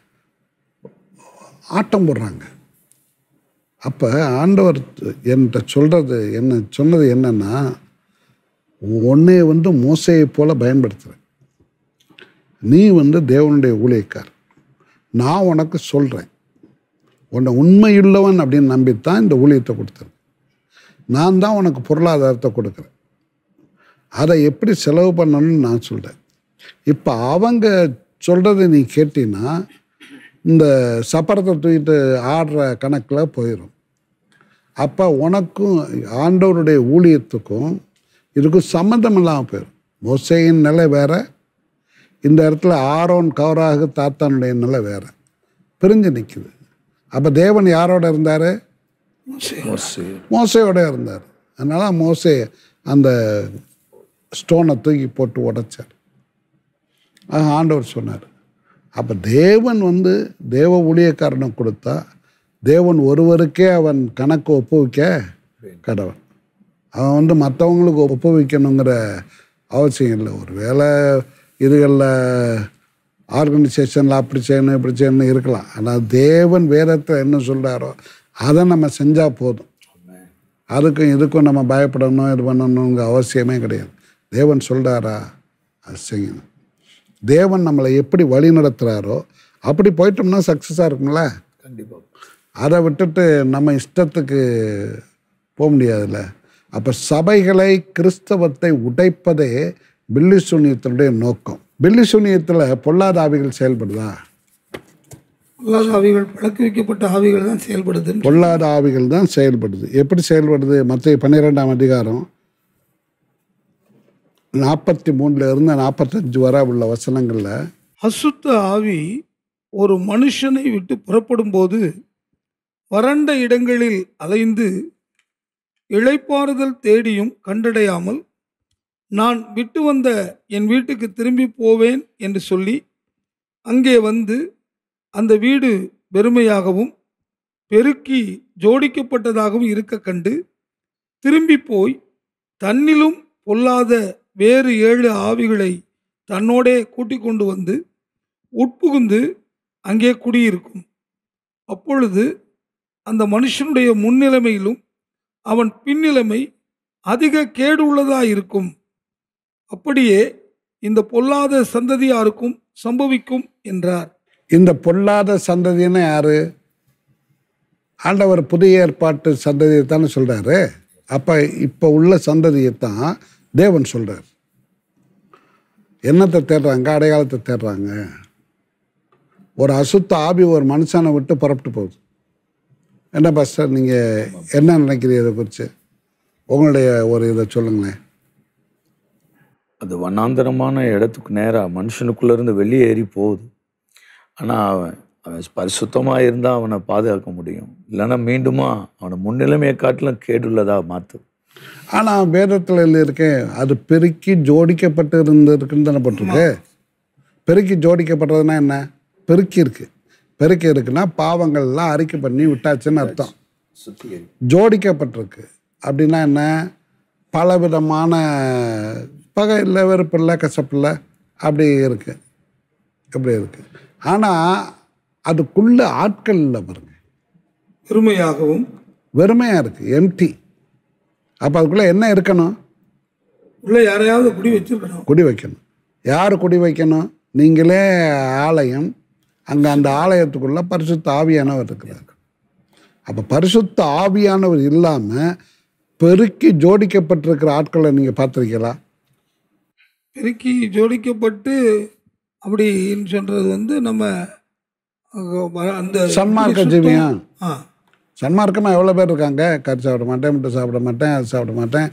ஆட்டம் போடுறாங்க. அப்போ ஆண்டவர் என்கிட்ட சொன்னது என்னன்னா, உன்னை வந்து மோசையை போல பயன்படுத்துகிறேன், நீ வந்து தேவனுடைய ஊழியக்கார், நான் உனக்கு சொல்கிறேன், உன்னை உண்மையுள்ளவன் அப்படின்னு நம்பித்தான் இந்த ஊழியத்தை கொடுத்துருக்கேன், நான் தான் உனக்கு பொருளாதாரத்தை கொடுக்குறேன், அதை எப்படி செலவு பண்ணணும்னு நான் சொல்கிறேன். இப்போ அவங்க சொல்கிறத நீ கேட்டினா இந்த சப்பரத்தை தூக்கிட்டு ஆடுற கணக்கில் போயிடும். அப்போ உனக்கும் ஆண்டவருடைய ஊழியத்துக்கும் இதுக்கும் சம்மந்தம் இல்லாமல் போயிடும். மோசேயின் நிலை வேறு, இந்த இடத்துல ஆரோன் கௌராகு தாத்தானுடைய நிலை வேறு, பிரிஞ்சு நிற்குது. அப்போ தேவன் யாரோட இருந்தார், மோசையோட இருந்தார். அதனால் மோசே அந்த ஸ்டோனை தூக்கி போட்டு உடைச்சார். ஆண்டவர் சொன்னார். அப்போ தேவன் வந்து தேவ ஊழியக்காரனை கொடுத்தா தேவன் ஒருவருக்கே அவன் கணக்கு ஒப்புவிக்க கடவன். அவன் வந்து மற்றவங்களுக்கு ஒப்புவிக்கணுங்கிற அவசியம் இல்லை. ஒரு வேளை இதுகளில் ஆர்கனைசேஷனில் அப்படி செய்யணும் இப்படி செய்யணும் இருக்கலாம். ஆனால் தேவன் வேதத்தில் என்ன சொல்கிறாரோ அதை நம்ம செஞ்சால் போதும். அதுக்கும் இதுக்கும் நம்ம பயப்படணும் இது பண்ணணுங்கிற அவசியமே கிடையாது. தேவன் சொல்கிறாரா அது செய்யணும். தேவன் நம்மளை எப்படி வழி நடத்துகிறாரோ அப்படி போயிட்டோம்னா சக்ஸஸாக இருக்குங்கள. கண்டிப்பாக. அதை விட்டுட்டு நம்ம இஷ்டத்துக்கு போக முடியாதுல்ல. அப்போ சபைகளை கிறிஸ்தவத்தை உடைப்பதே பில்லி சூனியத்தினுடைய நோக்கம். பில்லி சூனியத்தில் பொல்லாத ஆவிகள் செயல்படுதா? பொல்லாத ஆவிகள், பழக்க வைக்கப்பட்ட ஆவிகள் தான் செயல்படுது. பொல்லாத ஆவிகள் தான் செயல்படுது. எப்படி செயல்படுது? மத்தேயு 12ஆம் அதிகாரம் 43 45 வரை உள்ள வசனங்களில், அசுத்த ஆவி ஒரு மனுஷனை விட்டு புறப்படும் போது வறண்ட இடங்களில் அலைந்து இளைப்பாறுதல் தேடியும் கண்டடையாமல் நான் விட்டு வந்த என் வீட்டுக்கு திரும்பி போவேன் என்று சொல்லி அங்கே வந்து அந்த வீடு வெறுமையாகவும் பெருக்கி ஜோடிக்கப்பட்டதாகவும் இருக்க கண்டு திரும்பி போய் தன்னிலும் பொல்லாத வேறு 7 ஆவிகளை தன்னோடே கூட்டிக் கொண்டு வந்து உட்புகுந்து அங்கே குடியிருக்கும். அப்பொழுது அந்த மனுஷனுடைய முன்னிலைமையிலும் அவன் பின்னிலைமை அதிக கேடு உள்ளதாயிருக்கும். அப்படியே இந்த பொல்லாத சந்ததியாருக்கும் சம்பவிக்கும் என்றார். இந்த பொல்லாத சந்ததின்னா யாரு? ஆண்டவர் புதிய ஏற்பாட்டு சந்ததியை தானே சொல்றாரு. அப்ப இப்ப உள்ள சந்ததியை தான் தேவன் சொல்றார். என்னத்தை தேடுறாங்க? அடையாளத்தை தேடுறாங்க. ஒரு அசுத்த ஆவி ஒரு மனுஷனை விட்டு புறப்பட்டு போகுது. என்ன பாஸ்டர், நீங்க என்ன நினைக்கிறீங்க இதை குறித்து? உங்களுடைய ஒரு இதை சொல்லுங்களேன். அது வண்ணாந்தரமான இடத்துக்கு நேராக மனுஷனுக்குள்ள இருந்து வெளியேறி போகுது. ஆனால் அவன் பரிசுத்தமாக இருந்தால் அவனை பாதுகாக்க முடியும். இல்லைன்னா மீண்டுமா அவனை முன்னிலைமையை காட்டிலும் கேடுள்ளதாக மாற்றும். ஆனால் வேதத்தில் இருக்கேன், அது பெருக்கி ஜோடிக்கப்பட்டு இருந்திருக்குன்னு தானே போட்டிருக்கு. பெருக்கி ஜோடிக்கப்பட்டதுன்னா என்ன? பெருக்கி இருக்கு. பெருக்கி இருக்குன்னா பாவங்கள்லாம் அறிக்கை பண்ணி விட்டாச்சுன்னு அர்த்தம். ஜோடிக்கப்பட்டிருக்கு அப்படின்னா என்ன? பலவிதமான பகை இல்லை, வெறுப்பு இல்லை, கசப்பு இல்லை, அப்படி இருக்கு, இப்படி இருக்கு. ஆனால் அதுக்குள்ள ஆட்கள் இல்லை பாருங்க. வெறுமையாக இருக்கு, எம்டி. அப்போ அதுக்குள்ளே என்ன இருக்கணும்? உள்ள யாரையாவது குடி வைக்கணும். யார் குடி வைக்கணும்? நீங்களே ஆலயம். அங்கே அந்த ஆலயத்துக்குள்ள பரிசுத்த ஆவியானவர் இருக்கிறார். அப்போ பரிசுத்த ஆவியானவர் இல்லாமல் பெருக்கி ஜோடிக்கப்பட்டிருக்கிற ஆட்களை நீங்கள் பார்த்துருக்கீங்களா? பெருக்கி ஜோடிக்கப்பட்டு அப்படின்னு சொல்கிறது நம்ம அந்த சன்மார்க்க ஜீவியா. சன்மார்க்கமாக எவ்வளோ பேர் இருக்காங்க? கறி சாப்பிட மாட்டேன், முட்டை சாப்பிட மாட்டேன், அது சாப்பிட மாட்டேன்,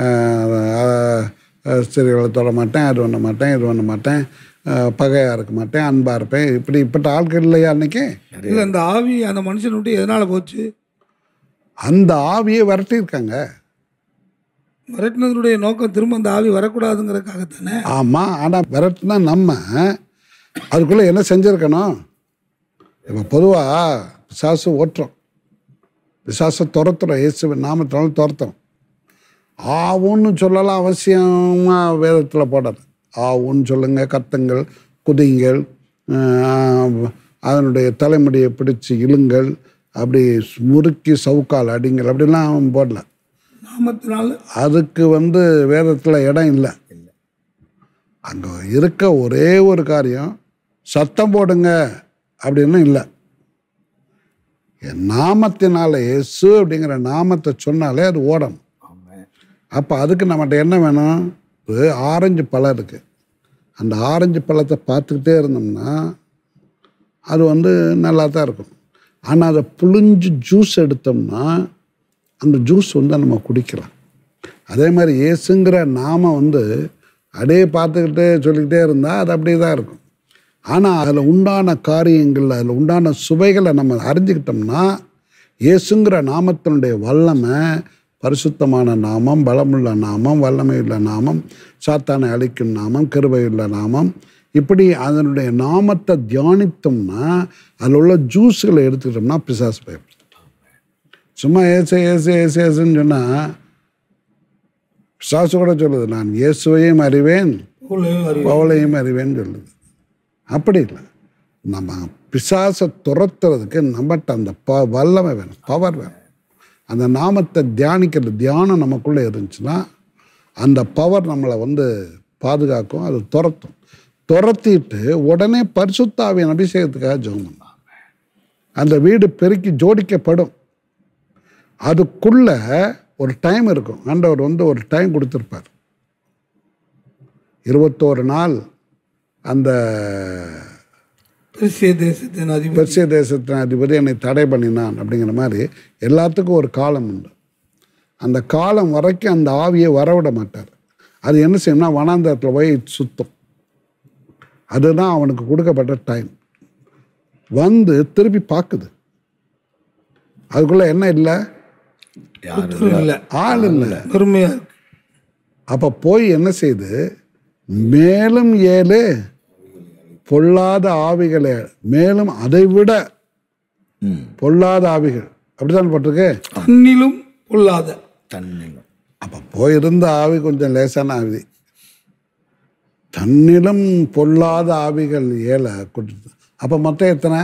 ஸ்திரீகளை தொட மாட்டேன், அது பண்ண மாட்டேன், இது பண்ண மாட்டேன், பகையாக இருக்க மாட்டேன், அன்பாக இருப்பேன், இப்பட்ட ஆட்கள் இல்லையா அன்னைக்கு? இல்லை, அந்த ஆவி அந்த மனுஷனை விட்டு எதனால் போச்சு? அந்த ஆவியை விரட்டியிருக்காங்க. விரட்டினதுடைய நோக்கம் திரும்ப அந்த ஆவி வரக்கூடாதுங்கிறதுக்காகத்தானே. ஆமாம். ஆனால் விரட்டினா நம்ம அதுக்குள்ளே என்ன செஞ்சுருக்கணும்? இப்போ பொதுவாக பிசாசு ஓட்டுறோம், பிசாசை துரத்துறோம், இயேசுவின் நாமத்தினால துரத்துறோம். ஆவுன்னு சொல்லலாம் அவசியமாக வேதத்தில் போடாது. ஆவுன்னு சொல்லுங்க, கத்துங்கள், குதிங்கள், அதனுடைய தலைமுடியை பிடிச்சி இழுங்கள், அப்படி முறுக்கி சவுக்கால் அடிங்கள், அப்படிலாம் போடல. அதுக்கு வேதத்தில் இடம் இல்லை. அங்கே இருக்க ஒரே ஒரு காரியம், சத்தம் போடுங்க அப்படின்னு இல்லை. என் நாமத்தினால, இயேசு அப்படிங்கிற நாமத்தை சொன்னாலே அது ஓடணும். அப்போ அதுக்கு நம்மகிட்ட என்ன வேணும்? ஒரு ஆரஞ்சு பழம் இருக்குது. அந்த ஆரஞ்சு பழத்தை பார்த்துக்கிட்டே இருந்தோம்னா அது நல்லா தான் இருக்கும். ஆனால் அதை புழிஞ்சு ஜூஸ் எடுத்தோம்னா அந்த ஜூஸ் நம்ம குடிக்கலாம். அதே மாதிரி இயேசுங்கிற நாம அப்படியே பார்த்துக்கிட்டே சொல்லிக்கிட்டே இருந்தால் அது அப்படியே தான் இருக்கும். ஆனால் அதில் உண்டான காரியங்கள், அதில் உண்டான சுவைகளை நம்ம அறிஞ்சிக்கிட்டோம்னா இயேசுங்கிற நாமத்தினுடைய வல்லமை, பரிசுத்தமான நாமம், பலமுள்ள நாமம், வல்லமையுள்ள நாமம், சாத்தானை அழிக்கும் நாமம், கிருபையுள்ள நாமம், இப்படி அதனுடைய நாமத்தை தியானித்தோம்னா அதில் உள்ள ஜூஸுகளை எடுத்துக்கிட்டோம்னா பிசாசு பயப்படும். சும்மா ஏசு ஏசு ஏசு ஏசுன்னு சொன்னால் பிசாசு கூட சொல்லுது, நான் இயேசுவையும் அறிவேன் பவுலையும் அறிவேன்னு சொல்லுது. அப்படி இல்லை. நம்ம பிசாசை துரத்துறதுக்கு நம்மகிட்ட அந்த வல்லமை வேணும், பவர் வேணும். அந்த நாமத்தை தியானிக்கிறது, தியானம் நமக்குள்ளே இருந்துச்சுன்னா அந்த பவர் நம்மளை பாதுகாக்கும், அது துரத்தும். துரத்திட்டு உடனே பரிசுத்த ஆவியின் அபிஷேகத்துக்காக ஜெபம் பண்ணலாம். அந்த வீடு பெருக்கி ஜோடிக்கப்படும். அதுக்குள்ள ஒரு டைம் இருக்கும். ஆண்டவர் ஒரு டைம் கொடுத்துருப்பார். 21 நாள் அந்த பெர்சிய தேசத்தின் அதிபதி என்னை தடை பண்ணினான் அப்படிங்கிற மாதிரி எல்லாத்துக்கும் ஒரு காலம் உண்டு. அந்த காலம் வரைக்கும் அந்த ஆவியை வரவிட மாட்டார். அது என்ன செய்யணும்னா வனாந்தரத்தில் போய் சுத்தம். அதுதான் அவனுக்கு கொடுக்கப்பட்ட டைம். திருப்பி பார்க்குது. அதுக்குள்ள என்ன இல்லை? ஆள் இல்லை. அப்போ போய் என்ன செய்யுது? மேலும் 7 பொல்லாத ஆவிகளே, மேலும் அதை விட பொல்லாத ஆவிகள், அப்படித்தான் போட்டிருக்கு. தன்னிலும் பொல்லாத. அப்போ போயிருந்த ஆவி கொஞ்சம் லேசான ஆவி. தன்னிலும் பொல்லாத ஆவிகள் 7 கொடுத்து. அப்போ மொத்தம் எத்தனை?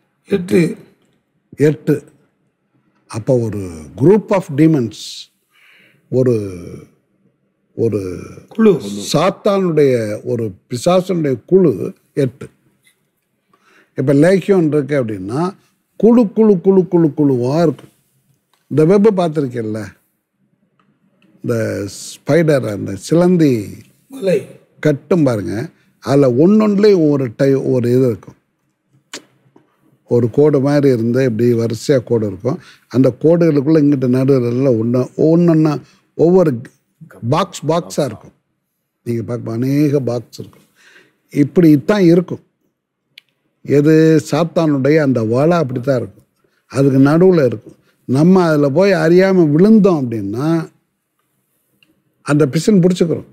8. அப்போ ஒரு குரூப் ஆஃப் டீமன்ஸ், ஒரு ஒரு குழு. சாத்தானுடைய ஒரு பிசாசனுடைய குழு 8. இப்போ லேகியோன் இருக்கு அப்படின்னா குழு குழு குழு குழு குழுவாக இருக்கும். இந்த வெப்பு பார்த்துருக்கேன்ல, இந்த ஸ்பைடர் அந்த சிலந்தி மலை கட்டும் பாருங்க, அதில் ஒன்னொன்றுலேயும் ஒரு இது இருக்கும், ஒரு கோடு மாதிரி இருந்து இப்படி வரிசையாக கோடு இருக்கும். அந்த கோடுகளுக்குள்ளே இங்கிட்ட நடுவில் ஒன்று ஒவ்வொரு பாக்ஸாக இருக்கும். நீங்கள் பார்க்க அநேக பாக்ஸ் இருக்கும். இப்படி தான் இருக்கும். எது சாத்தானுடைய அந்த வலை அப்படி தான் இருக்கும், அதுக்கு நடுவில் இருக்கும். நம்ம அதில் போய் அறியாமல் விழுந்தோம் அப்படின்னா அந்த பிசின் பிடிச்சிக்கிறோம்.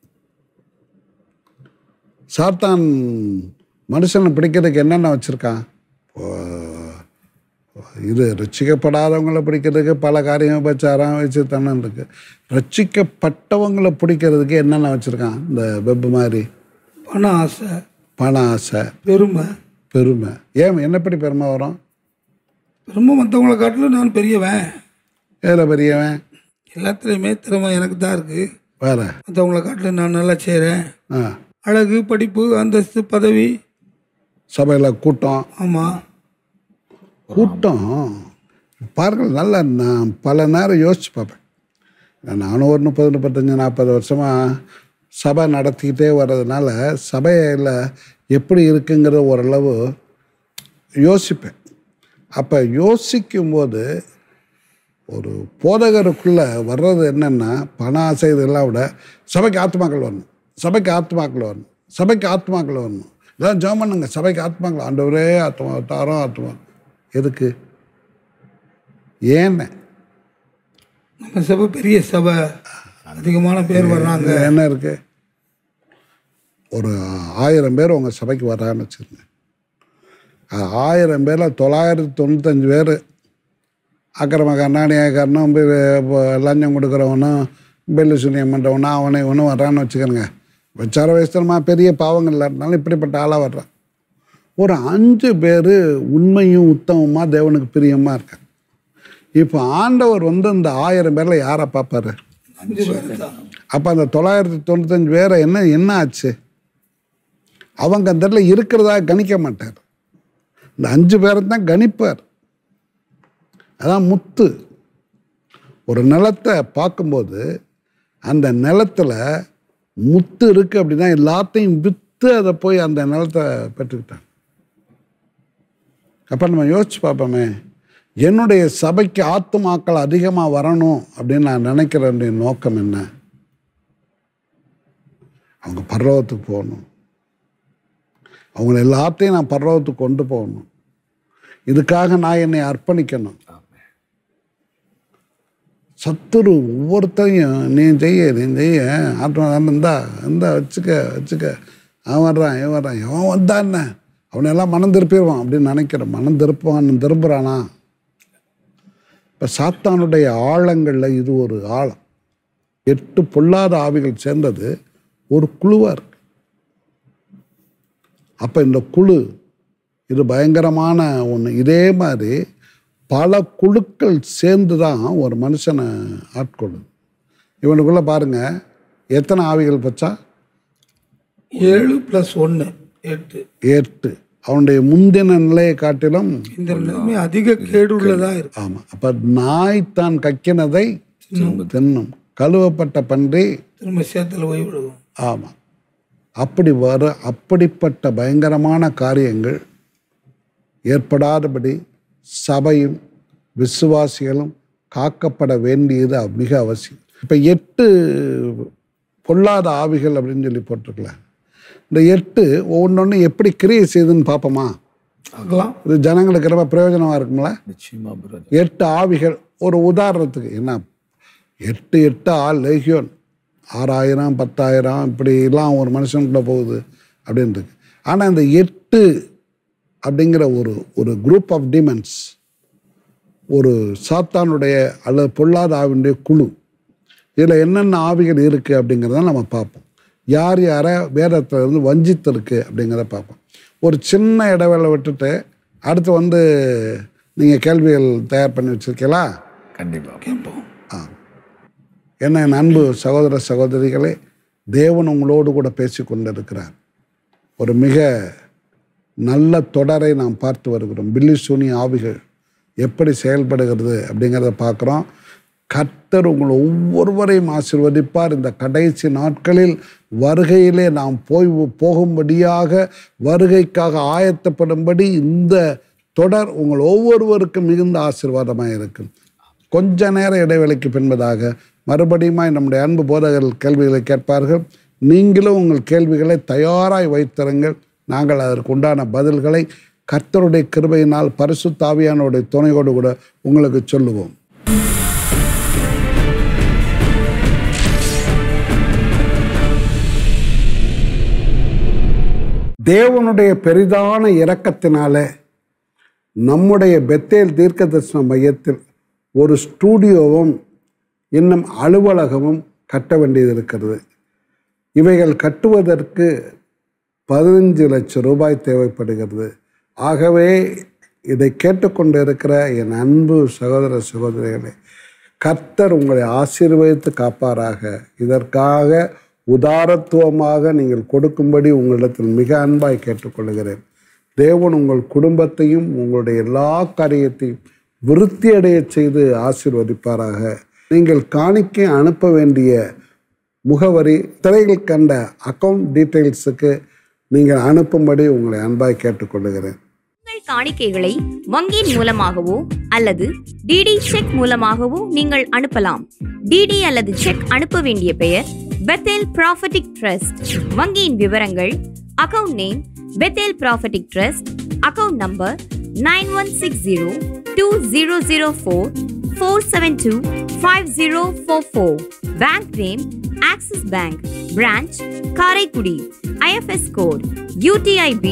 சாத்தான் மனுஷனை பிடிக்கிறதுக்கு என்னென்ன வச்சுருக்கான்? இது ரட்சிக்கப்படாதவங்களை பிடிக்கிறதுக்கு பல காரியம் வச்சாராம் வச்சு தானே இருக்கு. ரட்சிக்கப்பட்டவங்களை பிடிக்கிறதுக்கு என்னென்ன வச்சுருக்கான்? இந்த வெப் மாதிரி பண ஆசை, பெருமை. ஏன் என்னப்படி பெருமை வரும்? பெருமை மற்றவங்களை காட்டிலும் நான் பெரியவன். ஏதில் பெரியவன்? எல்லாத்துலேயுமே திறமை எனக்கு தான் இருக்குது. வேற மற்றவங்களை காட்டிலும் நான் நல்லா செய்கிறேன். அழகு, படிப்பு, அந்தஸ்து, பதவி, சபையில் கூட்டம். ஆமாம், கூட்டம் பாருங்கள். நல்லா நான் பல நேரம் யோசிச்சு பார்ப்பேன். நானும் ஒரு 30, 35, 40 வருஷமாக சபை நடத்திக்கிட்டே வர்றதுனால சபையில் எப்படி இருக்குங்கிற ஓரளவு யோசிப்பேன். அப்போ யோசிக்கும்போது ஒரு போதகருக்குள்ளே வர்றது என்னென்னா, பண ஆசை இதெல்லாம் விட சபைக்கு ஆத்மாக்கள் வரணும், சபைக்கு ஆத்மாக்கள் வரணும், சபைக்கு ஆத்மாக்கள் வரணும். இதான் ஜெபம் பண்ணுங்க, சபைக்கு ஆத்மாக்கள். ஆண்டவரே ஆத்மா தாரம், ஆத்மா. எதுக்கு? ஏன்னு நம்ம சபை பெரிய சபை, அதிகமான பேர் வர்றாங்க. என்ன இருக்கு? ஒரு 1000 பேர் உங்கள் சபைக்கு வர்றான்னு வச்சுருங்க. 1000 பேரில் 995 பேர் அக்கிரமக்காரனா, அநியாயக்காரனும், லஞ்சம் கொடுக்குறவனும், பெல்லு சூனியம் பண்ணுறவனும், அவனை இவனும் வர்றான்னு வச்சுக்கிறேங்க. வச்சார வயசுமா பெரிய பாவங்கள் இல்லாட்டினாலும் இப்படிப்பட்ட ஆளாக வர்றான். ஒரு 5 பேர் உண்மையும் உத்தமமாக தேவனுக்கு பிரியமாக இருக்காங்க. இப்போ ஆண்டவர் இந்த 1000 பேரில் யாரை பார்ப்பாரு? 5 பேர் தான். அப்போ அந்த 995 பேரை என்ன ஆச்சு? அவங்க அந்த இடத்துல இருக்கிறதா கணிக்க மாட்டார். இந்த 5 பேரை தான் கணிப்பார். அதான் முத்து. ஒரு நிலத்தை பார்க்கும்போது அந்த நிலத்தில் முத்து இருக்குது அப்படின்னா எல்லாத்தையும் விற்று அதை போய் அந்த நிலத்தை பெற்றுக்கிட்டாங்க. அப்போ நம்ம யோசிச்சு பார்ப்போமே, என்னுடைய சபைக்கு ஆத்துமாக்கள் அதிகமாக வரணும் அப்படின்னு நான் நினைக்கிற நோக்கம் என்ன? அவங்க பரலோகத்துக்கு போகணும், அவங்கள எல்லாத்தையும் நான் பரலோகத்துக்கு கொண்டு போகணும். இதுக்காக நான் என்னை அர்ப்பணிக்கணும். சத்துரு ஒவ்வொருத்தையும் நீ செய்ய ஆத்மா இருந்தா வச்சுக்க, அவன் வர்றான், இவன் வர்றான், எவன் வந்தான் என்ன, அவனெல்லாம் மனம் திருப்பிடுவான் அப்படின்னு நினைக்கிறேன். மனம் திரும்புறானா? இப்போ சாத்தானுடைய ஆழங்களில் இது ஒரு ஆழம். 8 பொல்லாத ஆவிகள் சேர்ந்தது ஒரு குழுவாக இருக்கு. அப்போ இந்த குழு இது பயங்கரமான ஒன்று. இதே மாதிரி பல குழுக்கள் சேர்ந்து தான் ஒரு மனுஷனை ஆட்கொள்ளுது. இவனுக்குள்ளே பாருங்கள் எத்தனை ஆவிகள் பச்சா? 7 + 1 8. அவனுடைய முந்தின நிலையை காட்டிலும் இந்த நிலைமை அதிக கேடுள்ளதாக இருக்கு. ஆமாம். அப்போ நாய் தான் கக்கினதை தின்னும், கழுவப்பட்ட பன்றி திரும்ப சேத்துல போய் விடுவோம். ஆமாம். அப்படிப்பட்ட பயங்கரமான காரியங்கள் ஏற்படாதபடி சபையும் விசுவாசிகளும் காக்கப்பட வேண்டியது மிக அவசியம். இப்போ 8 பொல்லாத ஆவிகள் அப்படின்னு சொல்லி போட்டிருக்கல. இந்த 8 ஒவ்வொன்று எப்படி கிரியை செய்யுதுன்னு பார்ப்போமா? இது ஜனங்களுக்கு ரொம்ப பிரயோஜனமாக இருக்குங்களா? 8 ஆவிகள். ஒரு உதாரணத்துக்கு என்ன, 8 ஆள் லேகியோன் 6000 10,000 இப்படிலாம் ஒரு மனுஷனுக்குள்ள போகுது அப்படின்ட்டு. ஆனால் இந்த 8 அப்படிங்கிற ஒரு குரூப் ஆஃப் டீமன்ஸ், ஒரு சாத்தானுடைய அல்லது பொல்லாத ஆவினுடைய குழு, இதில் என்னென்ன ஆவிகள் இருக்குது அப்படிங்கிறத நம்ம பார்ப்போம். யார் யாரை வேதத்தில் இருந்து வஞ்சித்திருக்கு அப்படிங்கிறத பார்ப்போம். ஒரு சின்ன இடைவேளை விட்டுட்டு அடுத்து நீங்கள் கேள்விகள் தயார் பண்ணி வச்சுருக்கீங்களா? கண்டிப்பாக கேட்போம். என்ன என் அன்பு சகோதர சகோதரிகளே, தேவன் உங்களோடு கூட பேசி கொண்டிருக்கிறார். ஒரு மிக நல்ல தொடரை நாம் பார்த்து வருகிறோம். பில்லி சூனிய ஆவிகள் எப்படி செயல்படுகிறது அப்படிங்கிறத பார்க்குறோம். கர்த்தர் உங்களை ஒவ்வொருவரையும் ஆசீர்வதிப்பார். இந்த கடைசி நாட்களில் வருகையிலே நாம் போகும்படியாக, வருகைக்காக ஆயத்தப்படும்படி இந்த தொடர் உங்கள் ஒவ்வொருவருக்கும் மிகுந்த ஆசீர்வாதமாக இருக்கும். கொஞ்ச நேர இடைவெளிக்கு பின்பதாக மறுபடியும் நம்முடைய அன்பு போதகர்கள் கேள்விகளை கேட்பார்கள். நீங்களும் உங்கள் கேள்விகளை தயாராய் வைத்திருங்கள். நாங்கள் அதற்கு உண்டான பதில்களை கர்த்தருடைய கிருபையினால் பரிசுத்த ஆவியானவருடைய துணையோடு கூட உங்களுக்கு சொல்லுவோம். தேவனுடைய பெரிதான இரக்கத்தினால நம்முடைய பெத்தேல் தீர்க்கதரிசன மையத்தில் ஒரு ஸ்டூடியோவும் இன்னும் அலுவலகமும் கட்ட வேண்டியது இருக்கிறது. இவைகள் கட்டுவதற்கு 15 லட்சம் ரூபாய் தேவைப்படுகிறது. ஆகவே இதை கேட்டுக்கொண்டு இருக்கிற என் அன்பு சகோதர சகோதரிகளே, கர்த்தர் உங்களை ஆசீர்வதித்து காப்பாராக. இதற்காக உதாரத்துவமாக நீங்கள் கொடுக்கும்படி உங்களிடத்தில் மிக அன்பாய் கேட்டுக்கொள்கிறேன். தேவன் உங்கள் குடும்பத்தையும் உங்களுடைய எல்லா காரியத்தையும் விருத்தியடைய செய்து ஆசீர்வதிப்பாராக. நீங்கள் காணிக்கை அனுப்ப வேண்டிய முகவரி திரையில் கண்ட அக்கவுண்ட் டீட்டெயில்ஸுக்கு நீங்கள் அனுப்பும்படி உங்களை அன்பாய் கேட்டுக்கொள்கிறேன். உங்கள் காணிக்கைகளை வங்கியின் மூலமாகவோ அல்லது டிடி செக் மூலமாகவோ நீங்கள் அனுப்பலாம். டிடி அல்லது செக் அனுப்ப வேண்டிய பெயர் பெத்தேல் ப்ராஃபட்டிக் ட்ரஸ்ட். வங்கியின் விவரங்கள்: account name Bethel prophetic trust, account number 91602004725044, bank name Axis bank, branch Karaikudi, IFS code UTIB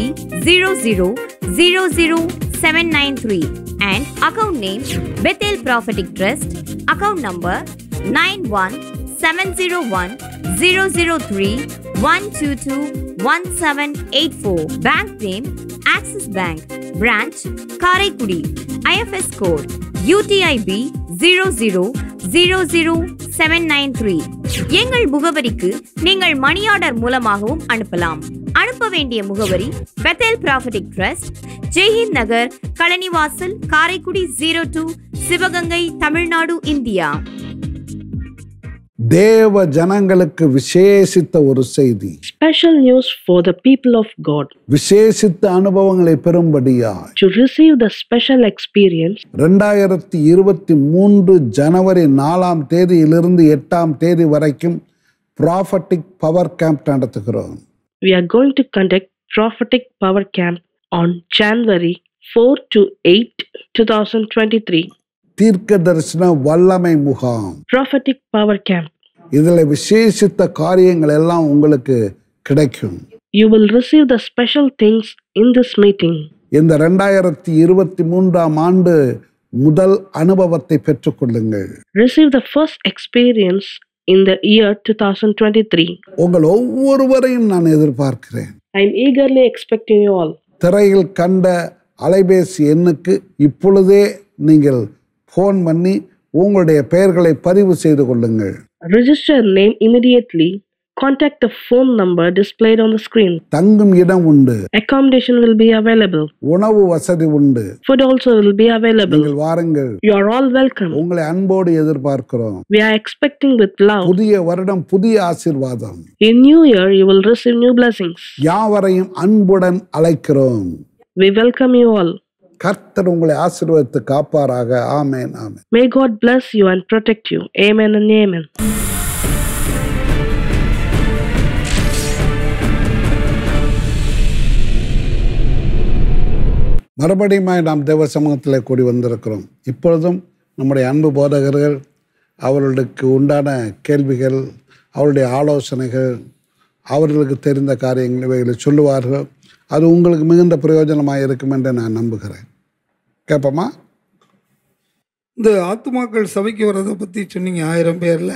00000793 and account name Bethel Prophetic Trust, account number 91701003122178 bank name Axis Bank, branch Karaikudi, IFS code UTIB 00000793. எங்கள் முகவரிக்கு நீங்கள் money order மூலமாகவும் அனுப்பலாம். அனுப்ப வேண்டிய முகவரி Bethel prophetic trust, Jaihind Nagar, Kazhanivasal, Karaikudi 02, Sivaganga, Tamil Nadu, India. தேவ ஜனங்களுக்கு விசேஷித்த ஒரு செய்தி. Special news for the people of God. விசேஷித்த அனுபவங்களை பெறும்படியா To receive the special experience. 2023 ஜனவரி 4ஆம் தேதியிலிருந்து 8ஆம் தேதி வரைக்கும் Prophetic Power Camp நடத்துகிறோம். We are going to conduct Prophetic Power Camp on January 4 to 8, 2023. தீர்க்க தரிசன வல்லமை முகாம். Prophetic Power Camp. இதில் விசேஷித்த காரியங்கள் எல்லாம் உங்களுக்கு கிடைக்கும். You will receive the special things in this meeting. இந்த 2023ஆம் ஆண்டு முதல் அனுபவத்தை பெற்றுக்கொள்ளுங்கள். Receive the first experience in the year 2023. உங்கள் ஒவ்வொருவரையும் நான் எதிர்பார்க்கிறேன். I am eagerly expecting you all. திரையில் கண்ட அலைபேசி எண்ணுக்கு இப்பொழுதே நீங்கள் ஃபோன் பண்ணி உங்களுடைய பெயர்களை பதிவு செய்து கொள்ளுங்கள். Register name immediately. Contact the phone number displayed on the screen. தங்கும் இடம் உண்டு. Accommodation will be available. உணவு வசதி உண்டு. Food also will be available. நீங்கள் வாருங்கள். You are all welcome. உங்களை அன்போடு எதிர்பார்க்கிறோம். We are expecting with love. புதிய வருடம் புதிய ஆசீர்வாதம். In new year you will receive new blessings. யாவரையும் அன்புடன் அழைக்கிறோம். We welcome you all. கர்த்தர் உங்களை ஆசீர்வதித்து காப்பாராக. ஆமென், ஆமென். May God bless you and protect you. Amen and amen. மறுபடியும் நாம் தேவ சமூகத்தில் கூடி வந்திருக்கிறோம். இப்பொழுதும் நம்முடைய அன்பு போதகர்கள் அவர்களுக்கு உண்டான கேள்விகள், அவருடைய ஆலோசனைகள், அவர்களுக்கு தெரிந்த காரியங்கள் இவைகளை சொல்லுவார்கள். அது உங்களுக்கு மிகுந்த பிரயோஜனமாக இருக்கும் என்று நான் நம்புகிறேன். கேட்போமா? இந்த ஆத்துமாக்கள் சபைக்கு வர்றதை பற்றி சொன்னீங்க. 1000 பேரில்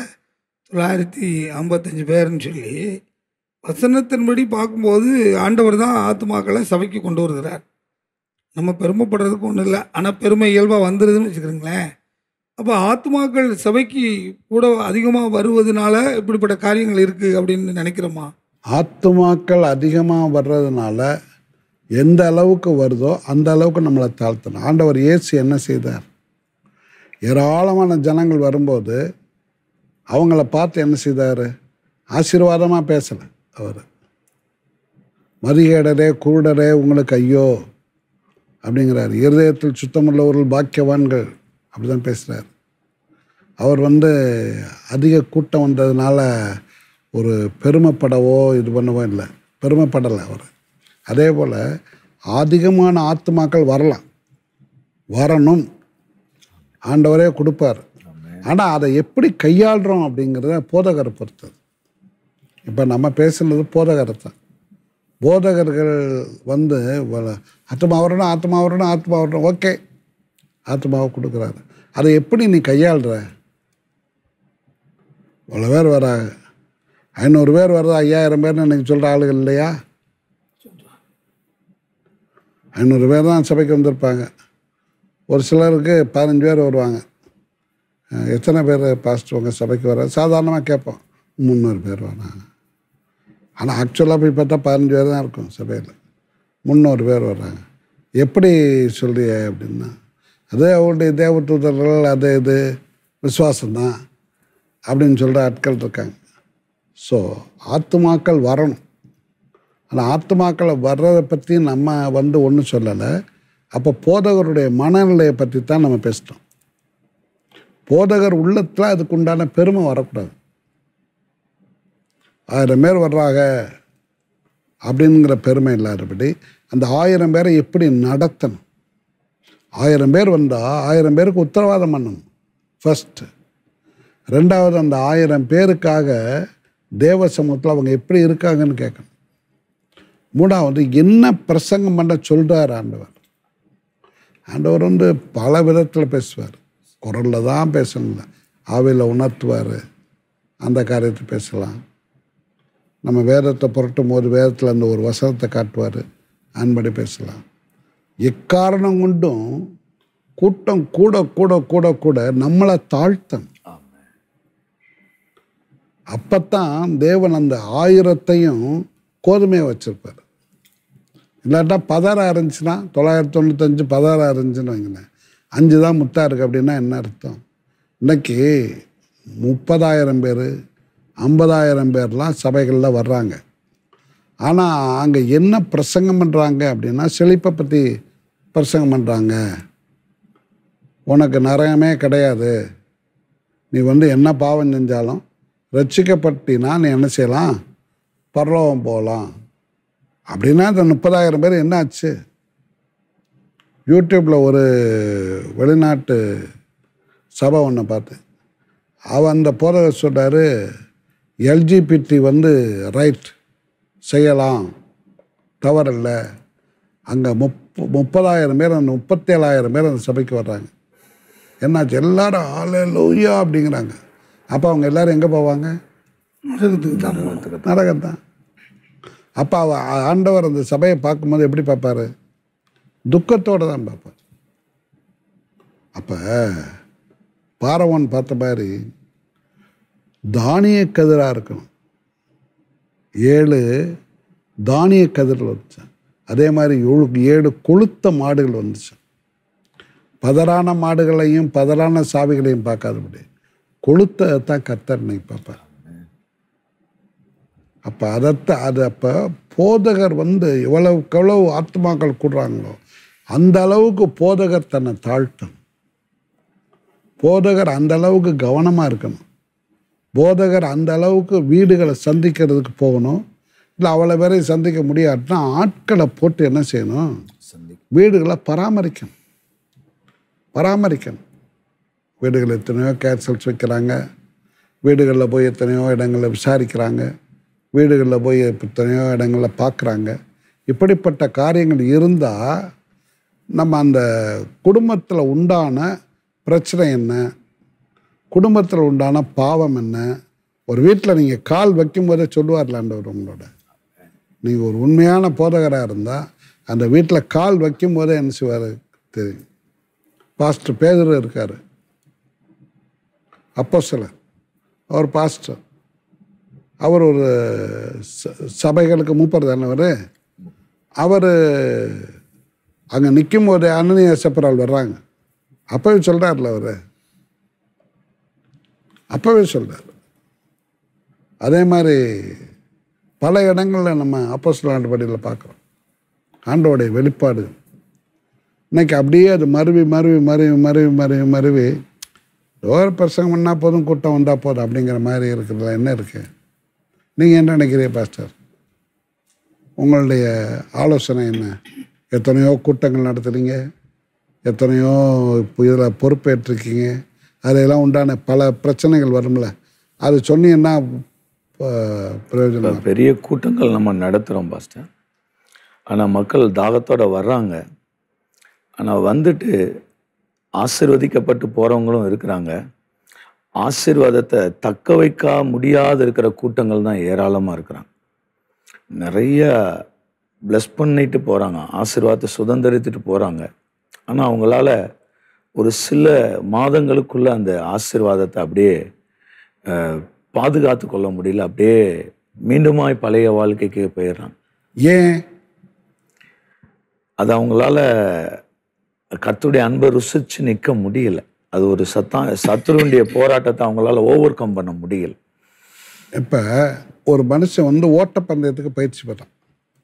955 பேர்னு சொல்லி வசனத்தின்படி பார்க்கும்போது ஆண்டவர் தான் ஆத்துமாக்களை சபைக்கு கொண்டு வருகிறார். நம்ம பெருமைப்படுறதுக்கு ஒன்றும் இல்லை. ஆனால் பெருமை இயல்பாக வந்துடுதுன்னு வச்சுக்கிறீங்களேன். அப்போ ஆத்மாக்கள் சபைக்கு கூட அதிகமாக வருவதனால இப்படிப்பட்ட காரியங்கள் இருக்குது அப்படின்னு நினைக்கிறோமா? ஆத்துமாக்கள் அதிகமாக வர்றதுனால எந்த அளவுக்கு வருதோ அந்த அளவுக்கு நம்மளை தாழ்த்தணும். ஆண்டவர் இயேசு என்ன செய்தார்? ஏராளமான ஜனங்கள் வரும்போது அவங்கள பார்த்து என்ன செய்தார்? ஆசீர்வாதமாக பேசலை. அவர் மதிகேடரே குருடரே உங்களுக்கு ஐயோ அப்படிங்கிறார். இருதயத்தில் சுத்தமுள்ளவர்கள் பாக்கியவான்கள் அப்படி தான் பேசுகிறார். அவர் அதிக கூட்டம் வந்ததுனால ஒரு பெருமைப்படவோ இது பண்ணவோ இல்லை, பெருமைப்படலை அவர். அதே போல் அதிகமான ஆத்துமாக்கள் வரணும், ஆண்டவரே கொடுப்பார். ஆனால் அதை எப்படி கையாளுறோம் அப்படிங்கிறத போதகரை பொறுத்தது. இப்போ நம்ம பேசுனது போதகரை தான். போதகர்கள் ஆத்மா வரணும், ஓகே, ஆத்மாவை கொடுக்குறாரு. அதை எப்படி நீ கையாளுற? இவ்வளோ பேர் வராங்க, 500 பேர் வர்றது, 5000 பேர்னு எனக்கு சொல்கிற ஆளுகள் இல்லையா? 500 பேர் தான் சபைக்கு வந்திருப்பாங்க. ஒரு சிலருக்கு 15 பேர் வருவாங்க. எத்தனை பேர் பாஸ்டர் உங்கள் சபைக்கு வர? சாதாரணமாக கேட்போம், 300 பேர் வராங்க. ஆனால் ஆக்சுவலாக போய் பார்த்தா 15 பேர் தான் இருக்கும் சபையில். 300 பேர் வர்றாங்க. எப்படி சொல்றிய அப்படின்னா, அது அவருடைய தேவதூதர்கள், அது இது விசுவாசம்தான் அப்படின்னு சொல்கிற ஆட்கள் இருக்காங்க. ஸோ ஆத்துமாக்கள் வரணும். ஆனால் ஆத்துமாக்களை வர்றதை பற்றி நம்ம ஒன்றும் சொல்லலை. அப்போ போதகருடைய மனநிலையை பற்றி தான் நம்ம பேசிட்டோம். போதகர் உள்ளத்தில் அதுக்கு உண்டான பெருமை வரக்கூடாது. 1000 பேர் வர்றாங்க அப்படிங்கிற பெருமை இல்லாதபடி அந்த 1000 பேரை எப்படி நடத்தணும். 1000 பேர் வந்தால் 1000 பேருக்கு உத்தரவாதம் பண்ணணும் ஃபஸ்ட்டு. 2வது, அந்த 1000 பேருக்காக தேவ சமூகத்தில் அவங்க எப்படி இருக்காங்கன்னு கேட்கணும். 3வது, என்ன பிரசங்கம் பண்ண சொல்கிறார் ஆண்டவர். ஆண்டவர் பல விதத்தில் பேசுவார். குரலில் தான் பேசணும்ல, ஆவியில் உணர்த்துவார். அந்த காரியத்தை பேசலாம். நம்ம வேதத்தை புரட்டும் போது வேதத்தில் அந்த ஒரு வசனத்தை காட்டுவார், அன்படி பேசலாம். எக்காரணம் கொண்டும் கூட்டம் கூட கூட கூட கூட நம்மளை தாழ்த்தணும். அப்பத்தான் தேவன் அந்த 1000த்தையும் கோதுமையை வச்சிருப்பார். இல்லாட்டா பதாரம் இருந்துச்சுன்னா 995 பதாரம் இருந்துச்சுன்னு வைங்களேன், 5 தான் முத்தா இருக்குது அப்படின்னா என்ன அர்த்தம்? இன்னைக்கு 30,000 பேர் 50,000 பேர்லாம் சபைகளில் வர்றாங்க. ஆனால் அங்கே என்ன பிரசங்கம் பண்ணுறாங்க அப்படின்னா, செழிப்பை பற்றி பிரசங்கம் பண்ணுறாங்க. உனக்கு நரகமே கிடையாது, நீ என்ன பாவம் செஞ்சாலும் ரட்சிக்கப்பட்டினா நீ என்ன செய்யலாம், பரலோகம் போகலாம் அப்படின்னா இந்த 30,000 பேர் என்ன ஆச்சு? யூடியூப்பில் ஒரு வெளிநாட்டு சபை ஒன்று பார்த்தேன். அந்த போதகர் சொல்கிறாரு, எல்ஜிபிடி ரைட் செய்யலாம், தவறில்லை. அங்கே 30,000 பேர், அந்த 37,000 பேர் அந்த சபைக்கு வர்றாங்க. என்னாச்சு? எல்லாரும் ஹல்லேலூயா அப்படிங்கிறாங்க. அப்போ அவங்க எல்லோரும் எங்கே போவாங்க? நரகத்தான். அப்போ ஆண்டவர் அந்த சபையை பார்க்கும்போது எப்படி பார்ப்பார்? துக்கத்தோடு தான் பார்ப்பார். அப்போ பாரவான் பார்த்த மாதிரி தானிய கதிராக இருக்கணும். 7 தானிய கதிர்கள் வந்துச்சான். அதே மாதிரி 7 கொளுத்த மாடுகள் வந்துச்சான். பதறான மாடுகளையும் பதறான சாவிகளையும் பார்க்காதபடி கொளுத்தான் கர்த்தர் இன்னைக்கு பார்ப்பார். அப்போ அப்போ போதகர் எவ்வளவு ஆத்மாக்கள் கூடுறாங்களோ அந்த அளவுக்கு போதகர் தன்னை தாழ்த்தணும். போதகர் அந்த அளவுக்கு கவனமாக இருக்கணும். போதகர் அந்த அளவுக்கு வீடுகளை சந்திக்கிறதுக்கு போகணும். இல்லை அவ்வளோ பேரையும் சந்திக்க முடியாதுன்னா ஆட்களை போட்டு என்ன செய்யணும்? வீடுகளை பராமரிக்கணும். வீடுகளில் எத்தனையோ கேர்சல்ஸ் வைக்கிறாங்க. வீடுகளில் போய் எத்தனையோ இடங்களில் விசாரிக்கிறாங்க. வீடுகளில் போய் எத்தனையோ இடங்களில் பார்க்குறாங்க. இப்படிப்பட்ட காரியங்கள் இருந்தால் நம்ம அந்த குடும்பத்தில் உண்டான பிரச்சனை என்ன, குடும்பத்தில் உண்டான பாவம் என்ன, ஒரு வீட்டில் நீங்கள் கால் வைக்கும்போதே சொல்லுவார்லாண்டவர் உங்களோட. நீங்கள் ஒரு உண்மையான போதகராக இருந்தால் அந்த வீட்டில் கால் வைக்கும்போதே என்ன செய்வார் தெரியும். பாஸ்டர் பேதுரு இருக்கார், அப்போஸ்தலர், அவர் பாஸ்டர், அவர் ஒரு சபைகளுக்கு மூப்பர் தானே. அவர் அங்கே நிற்கும் போது அனனியா சப்பரால் வர்றாங்க. அப்போவே சொல்கிறார்ல, அவர் அப்போவே சொல்கிறார். அதே மாதிரி பல இடங்களில் நம்ம அப்போஸ்தலர் ஆண்டபடியில் பார்க்குறோம் ஆண்டோடைய வெளிப்பாடு. இன்னைக்கு அப்படியே அது மருவி மருவி மருவி மருவி மருவி மருவி ஒரு பிரசங்கம் பண்ணால் போதும், கூட்டம் வந்தால் போதும் அப்படிங்கிற மாதிரி இருக்கிறதுல என்ன இருக்குது? நீங்கள் என்ன நினைக்கிறீங்க பாஸ்டர்? உங்களுடைய ஆலோசனை என்ன? எத்தனையோ கூட்டங்கள் நடத்துகிறீங்க, எத்தனையோ இப்போ இதில் பொறுப்பேற்றிருக்கீங்க, அதெல்லாம் உண்டான பல பிரச்சனைகள் வரும்ல, அது சொன்னீங்கன்னா பிரயோஜனம். பெரிய கூட்டங்கள் நம்ம நடத்துகிறோம் பாஸ்டர், ஆனால் மக்கள் தாகத்தோடு வர்றாங்க. ஆனால் வந்துட்டு ஆசீர்வதிக்கப்பட்டு போகிறவங்களும் இருக்கிறாங்க. ஆசீர்வாதத்தை தக்க வைக்க முடியாத இருக்கிற கூட்டங்கள் தான் ஏராளமாக இருக்கிறாங்க. நிறைய ப்ளஸ் பண்ணிட்டு போகிறாங்க, ஆசீர்வாதத்தை சுதந்திரித்துட்டு போகிறாங்க. ஆனால் அவங்களால ஒரு சில மாதங்களுக்குள்ள அந்த ஆசீர்வாதத்தை அப்படியே பாதுகாத்து கொள்ள முடியல, அப்படியே மீண்டுமாய் பழைய வாழ்க்கைக்கு போயிடுறாங்க. ஏன்? அது அவங்களால கர்த்தருடைய அன்பை ருசிச்சு நிற்க முடியல. அது ஒரு சத்துருடைய போராட்டத்தை அவங்களால ஓவர் கம் பண்ண முடியல. இப்போ ஒரு மனுஷன் ஓட்டப்பந்தயத்துக்கு பயிற்சி பெறான்,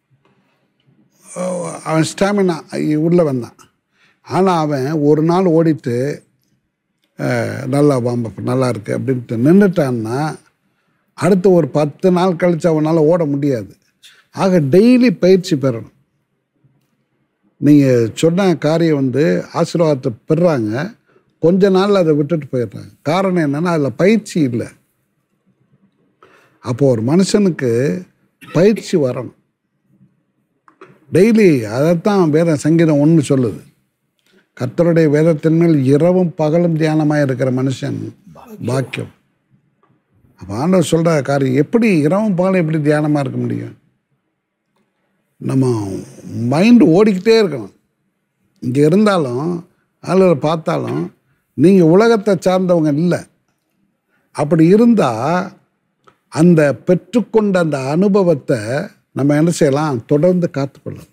அவன் ஸ்டாமினா உள்ளே வந்தான். ஆனால் அவன் ஒரு நாள் ஓடிட்டு நல்லா நல்லா இருக்கு அப்படின்ட்டு நின்றுட்டான்னா அடுத்து ஒரு 10 நாள் கழித்து அவனால் ஓட முடியாது. ஆக டெய்லி பயிற்சி பெறணும். நீங்கள் சொன்ன காரியம் ஆசீர்வாதத்தை பெறுறாங்க, கொஞ்ச நாள் அதை விட்டுட்டு போயிடுறாங்க. காரணம் என்னென்னா அதில் பயிற்சி இல்லை. அப்போது ஒரு மனுஷனுக்கு பயிற்சி வரணும் டெய்லி. அதைத்தான் வேத சங்கீதம் 1 சொல்லுது, கர்த்தருடைய வேதத்தின் மேல் இரவும் பகலும் தியானமாக இருக்கிற மனுஷன் பாக்கியம். அப்போ ஆண்டவர் சொல்கிற காரியம், எப்படி இரவும் பகலும் எப்படி தியானமாக இருக்க முடியும்? நம்ம மைண்டு ஓடிக்கிட்டே இருக்கணும். இங்கே இருந்தாலும் அதில் பார்த்தாலும் நீங்கள் உலகத்தை சார்ந்தவங்க இல்லை. அப்படி இருந்தால் அந்த பெற்றுக்கொண்ட அந்த அனுபவத்தை நம்ம என்ன செய்யலாம்? தொடர்ந்து காத்துக்கொள்ளலாம்.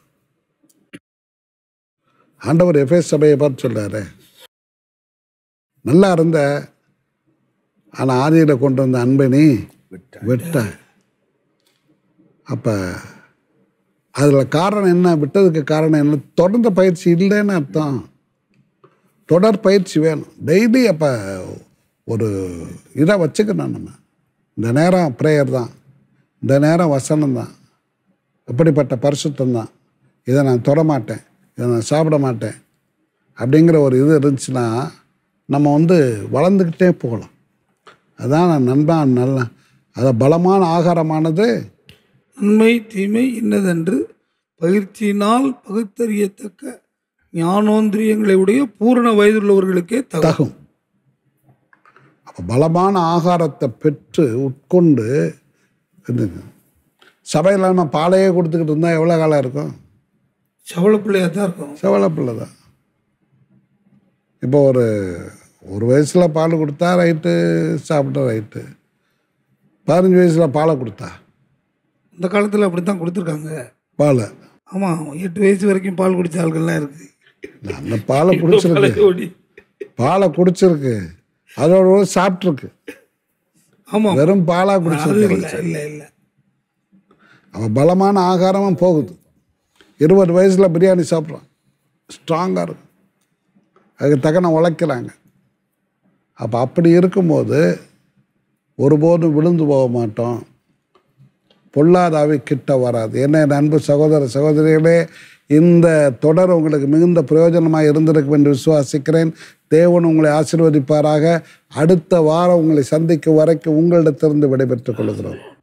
ஆண்டவர் எஃபேசு சபையை பார்த்து சொல்கிறாரு, நல்லா இருந்த ஆனால் ஆதியில் கொண்டு வந்த அன்பை நீ விட்ட. அப்போ அதில் காரணம் என்ன? விட்டதுக்கு காரணம் என்ன? தொடர்ந்த பயிற்சி இல்லைன்னு அர்த்தம். தொடர் பயிற்சி வேணும் டெய்லி. அப்போ ஒரு இதை வச்சுக்கணும். நம்ம இந்த நேரம் ப்ரேயர் தான், இந்த நேரம் வசனம் தான், எப்படிப்பட்ட பரிசுத்தம் தான், இதை நான் தொடமாட்டேன், இதை நான் சாப்பிட மாட்டேன் அப்படிங்கிற ஒரு இது இருந்துச்சுன்னா நம்ம வளர்ந்துக்கிட்டே போகலாம். அதான் நண்பன் நல்ல அதை பலமான ஆகாரமானது நன்மை தீமை இன்னதென்று பயிற்சியினால் பகுத்தறியத்தக்க ஞானோந்திரியங்களை உடைய பூரண வயதுள்ளவர்களுக்கே தகும். அப்போ பலமான ஆகாரத்தை பெற்று உட்கொண்டு சபையில் நம்ம பாலையே கொடுத்துக்கிட்டு இருந்தால் எவ்வளோ காலம் இருக்கும்? செவல பிள்ளையாக தான் இருக்கும். செவல பிள்ளை தான். இப்போ ஒரு வயசில் பால் கொடுத்தா ரைட்டு, சாப்பிட்டா ரைட்டு. 15 வயசில் பாலை கொடுத்தா, இந்த காலத்தில் அப்படி தான் கொடுத்துருக்காங்க பால். ஆமாம், 8 வயசு வரைக்கும் பால் குடித்த ஆள்கள்லாம் இருக்குது. அந்த பாலை குடிச்சிருக்கு, பாலை குடிச்சிருக்கு, அதோட சாப்பிட்ருக்கு. ஆமாம், வெறும் பாலாக குடிச்சிருக்கு. இல்லை இல்லை, அவன் பலமான ஆகாரமும் போகுது. 20 வயசில் பிரியாணி சாப்பிட்றான், ஸ்ட்ராங்காக இருக்கும், அதுக்கு தக்கன உழைக்கிறாங்க. அப்போ அப்படி இருக்கும்போது ஒருபோதும் விழுந்து போக மாட்டோம், பொல்லாதாவே கிட்ட வராது. என்ன அன்பு சகோதர சகோதரிகளே, இந்த தொடர் உங்களுக்கு மிகுந்த பிரயோஜனமாக இருந்திருக்கும் என்று விசுவாசிக்கிறேன். தேவன் உங்களை ஆசீர்வதிப்பாராக. அடுத்த வாரம் உங்களை சந்திக்கும் வரைக்கும் உங்களிடத்திலிருந்து விடைபெற்றுக் கொள்கிறோம்.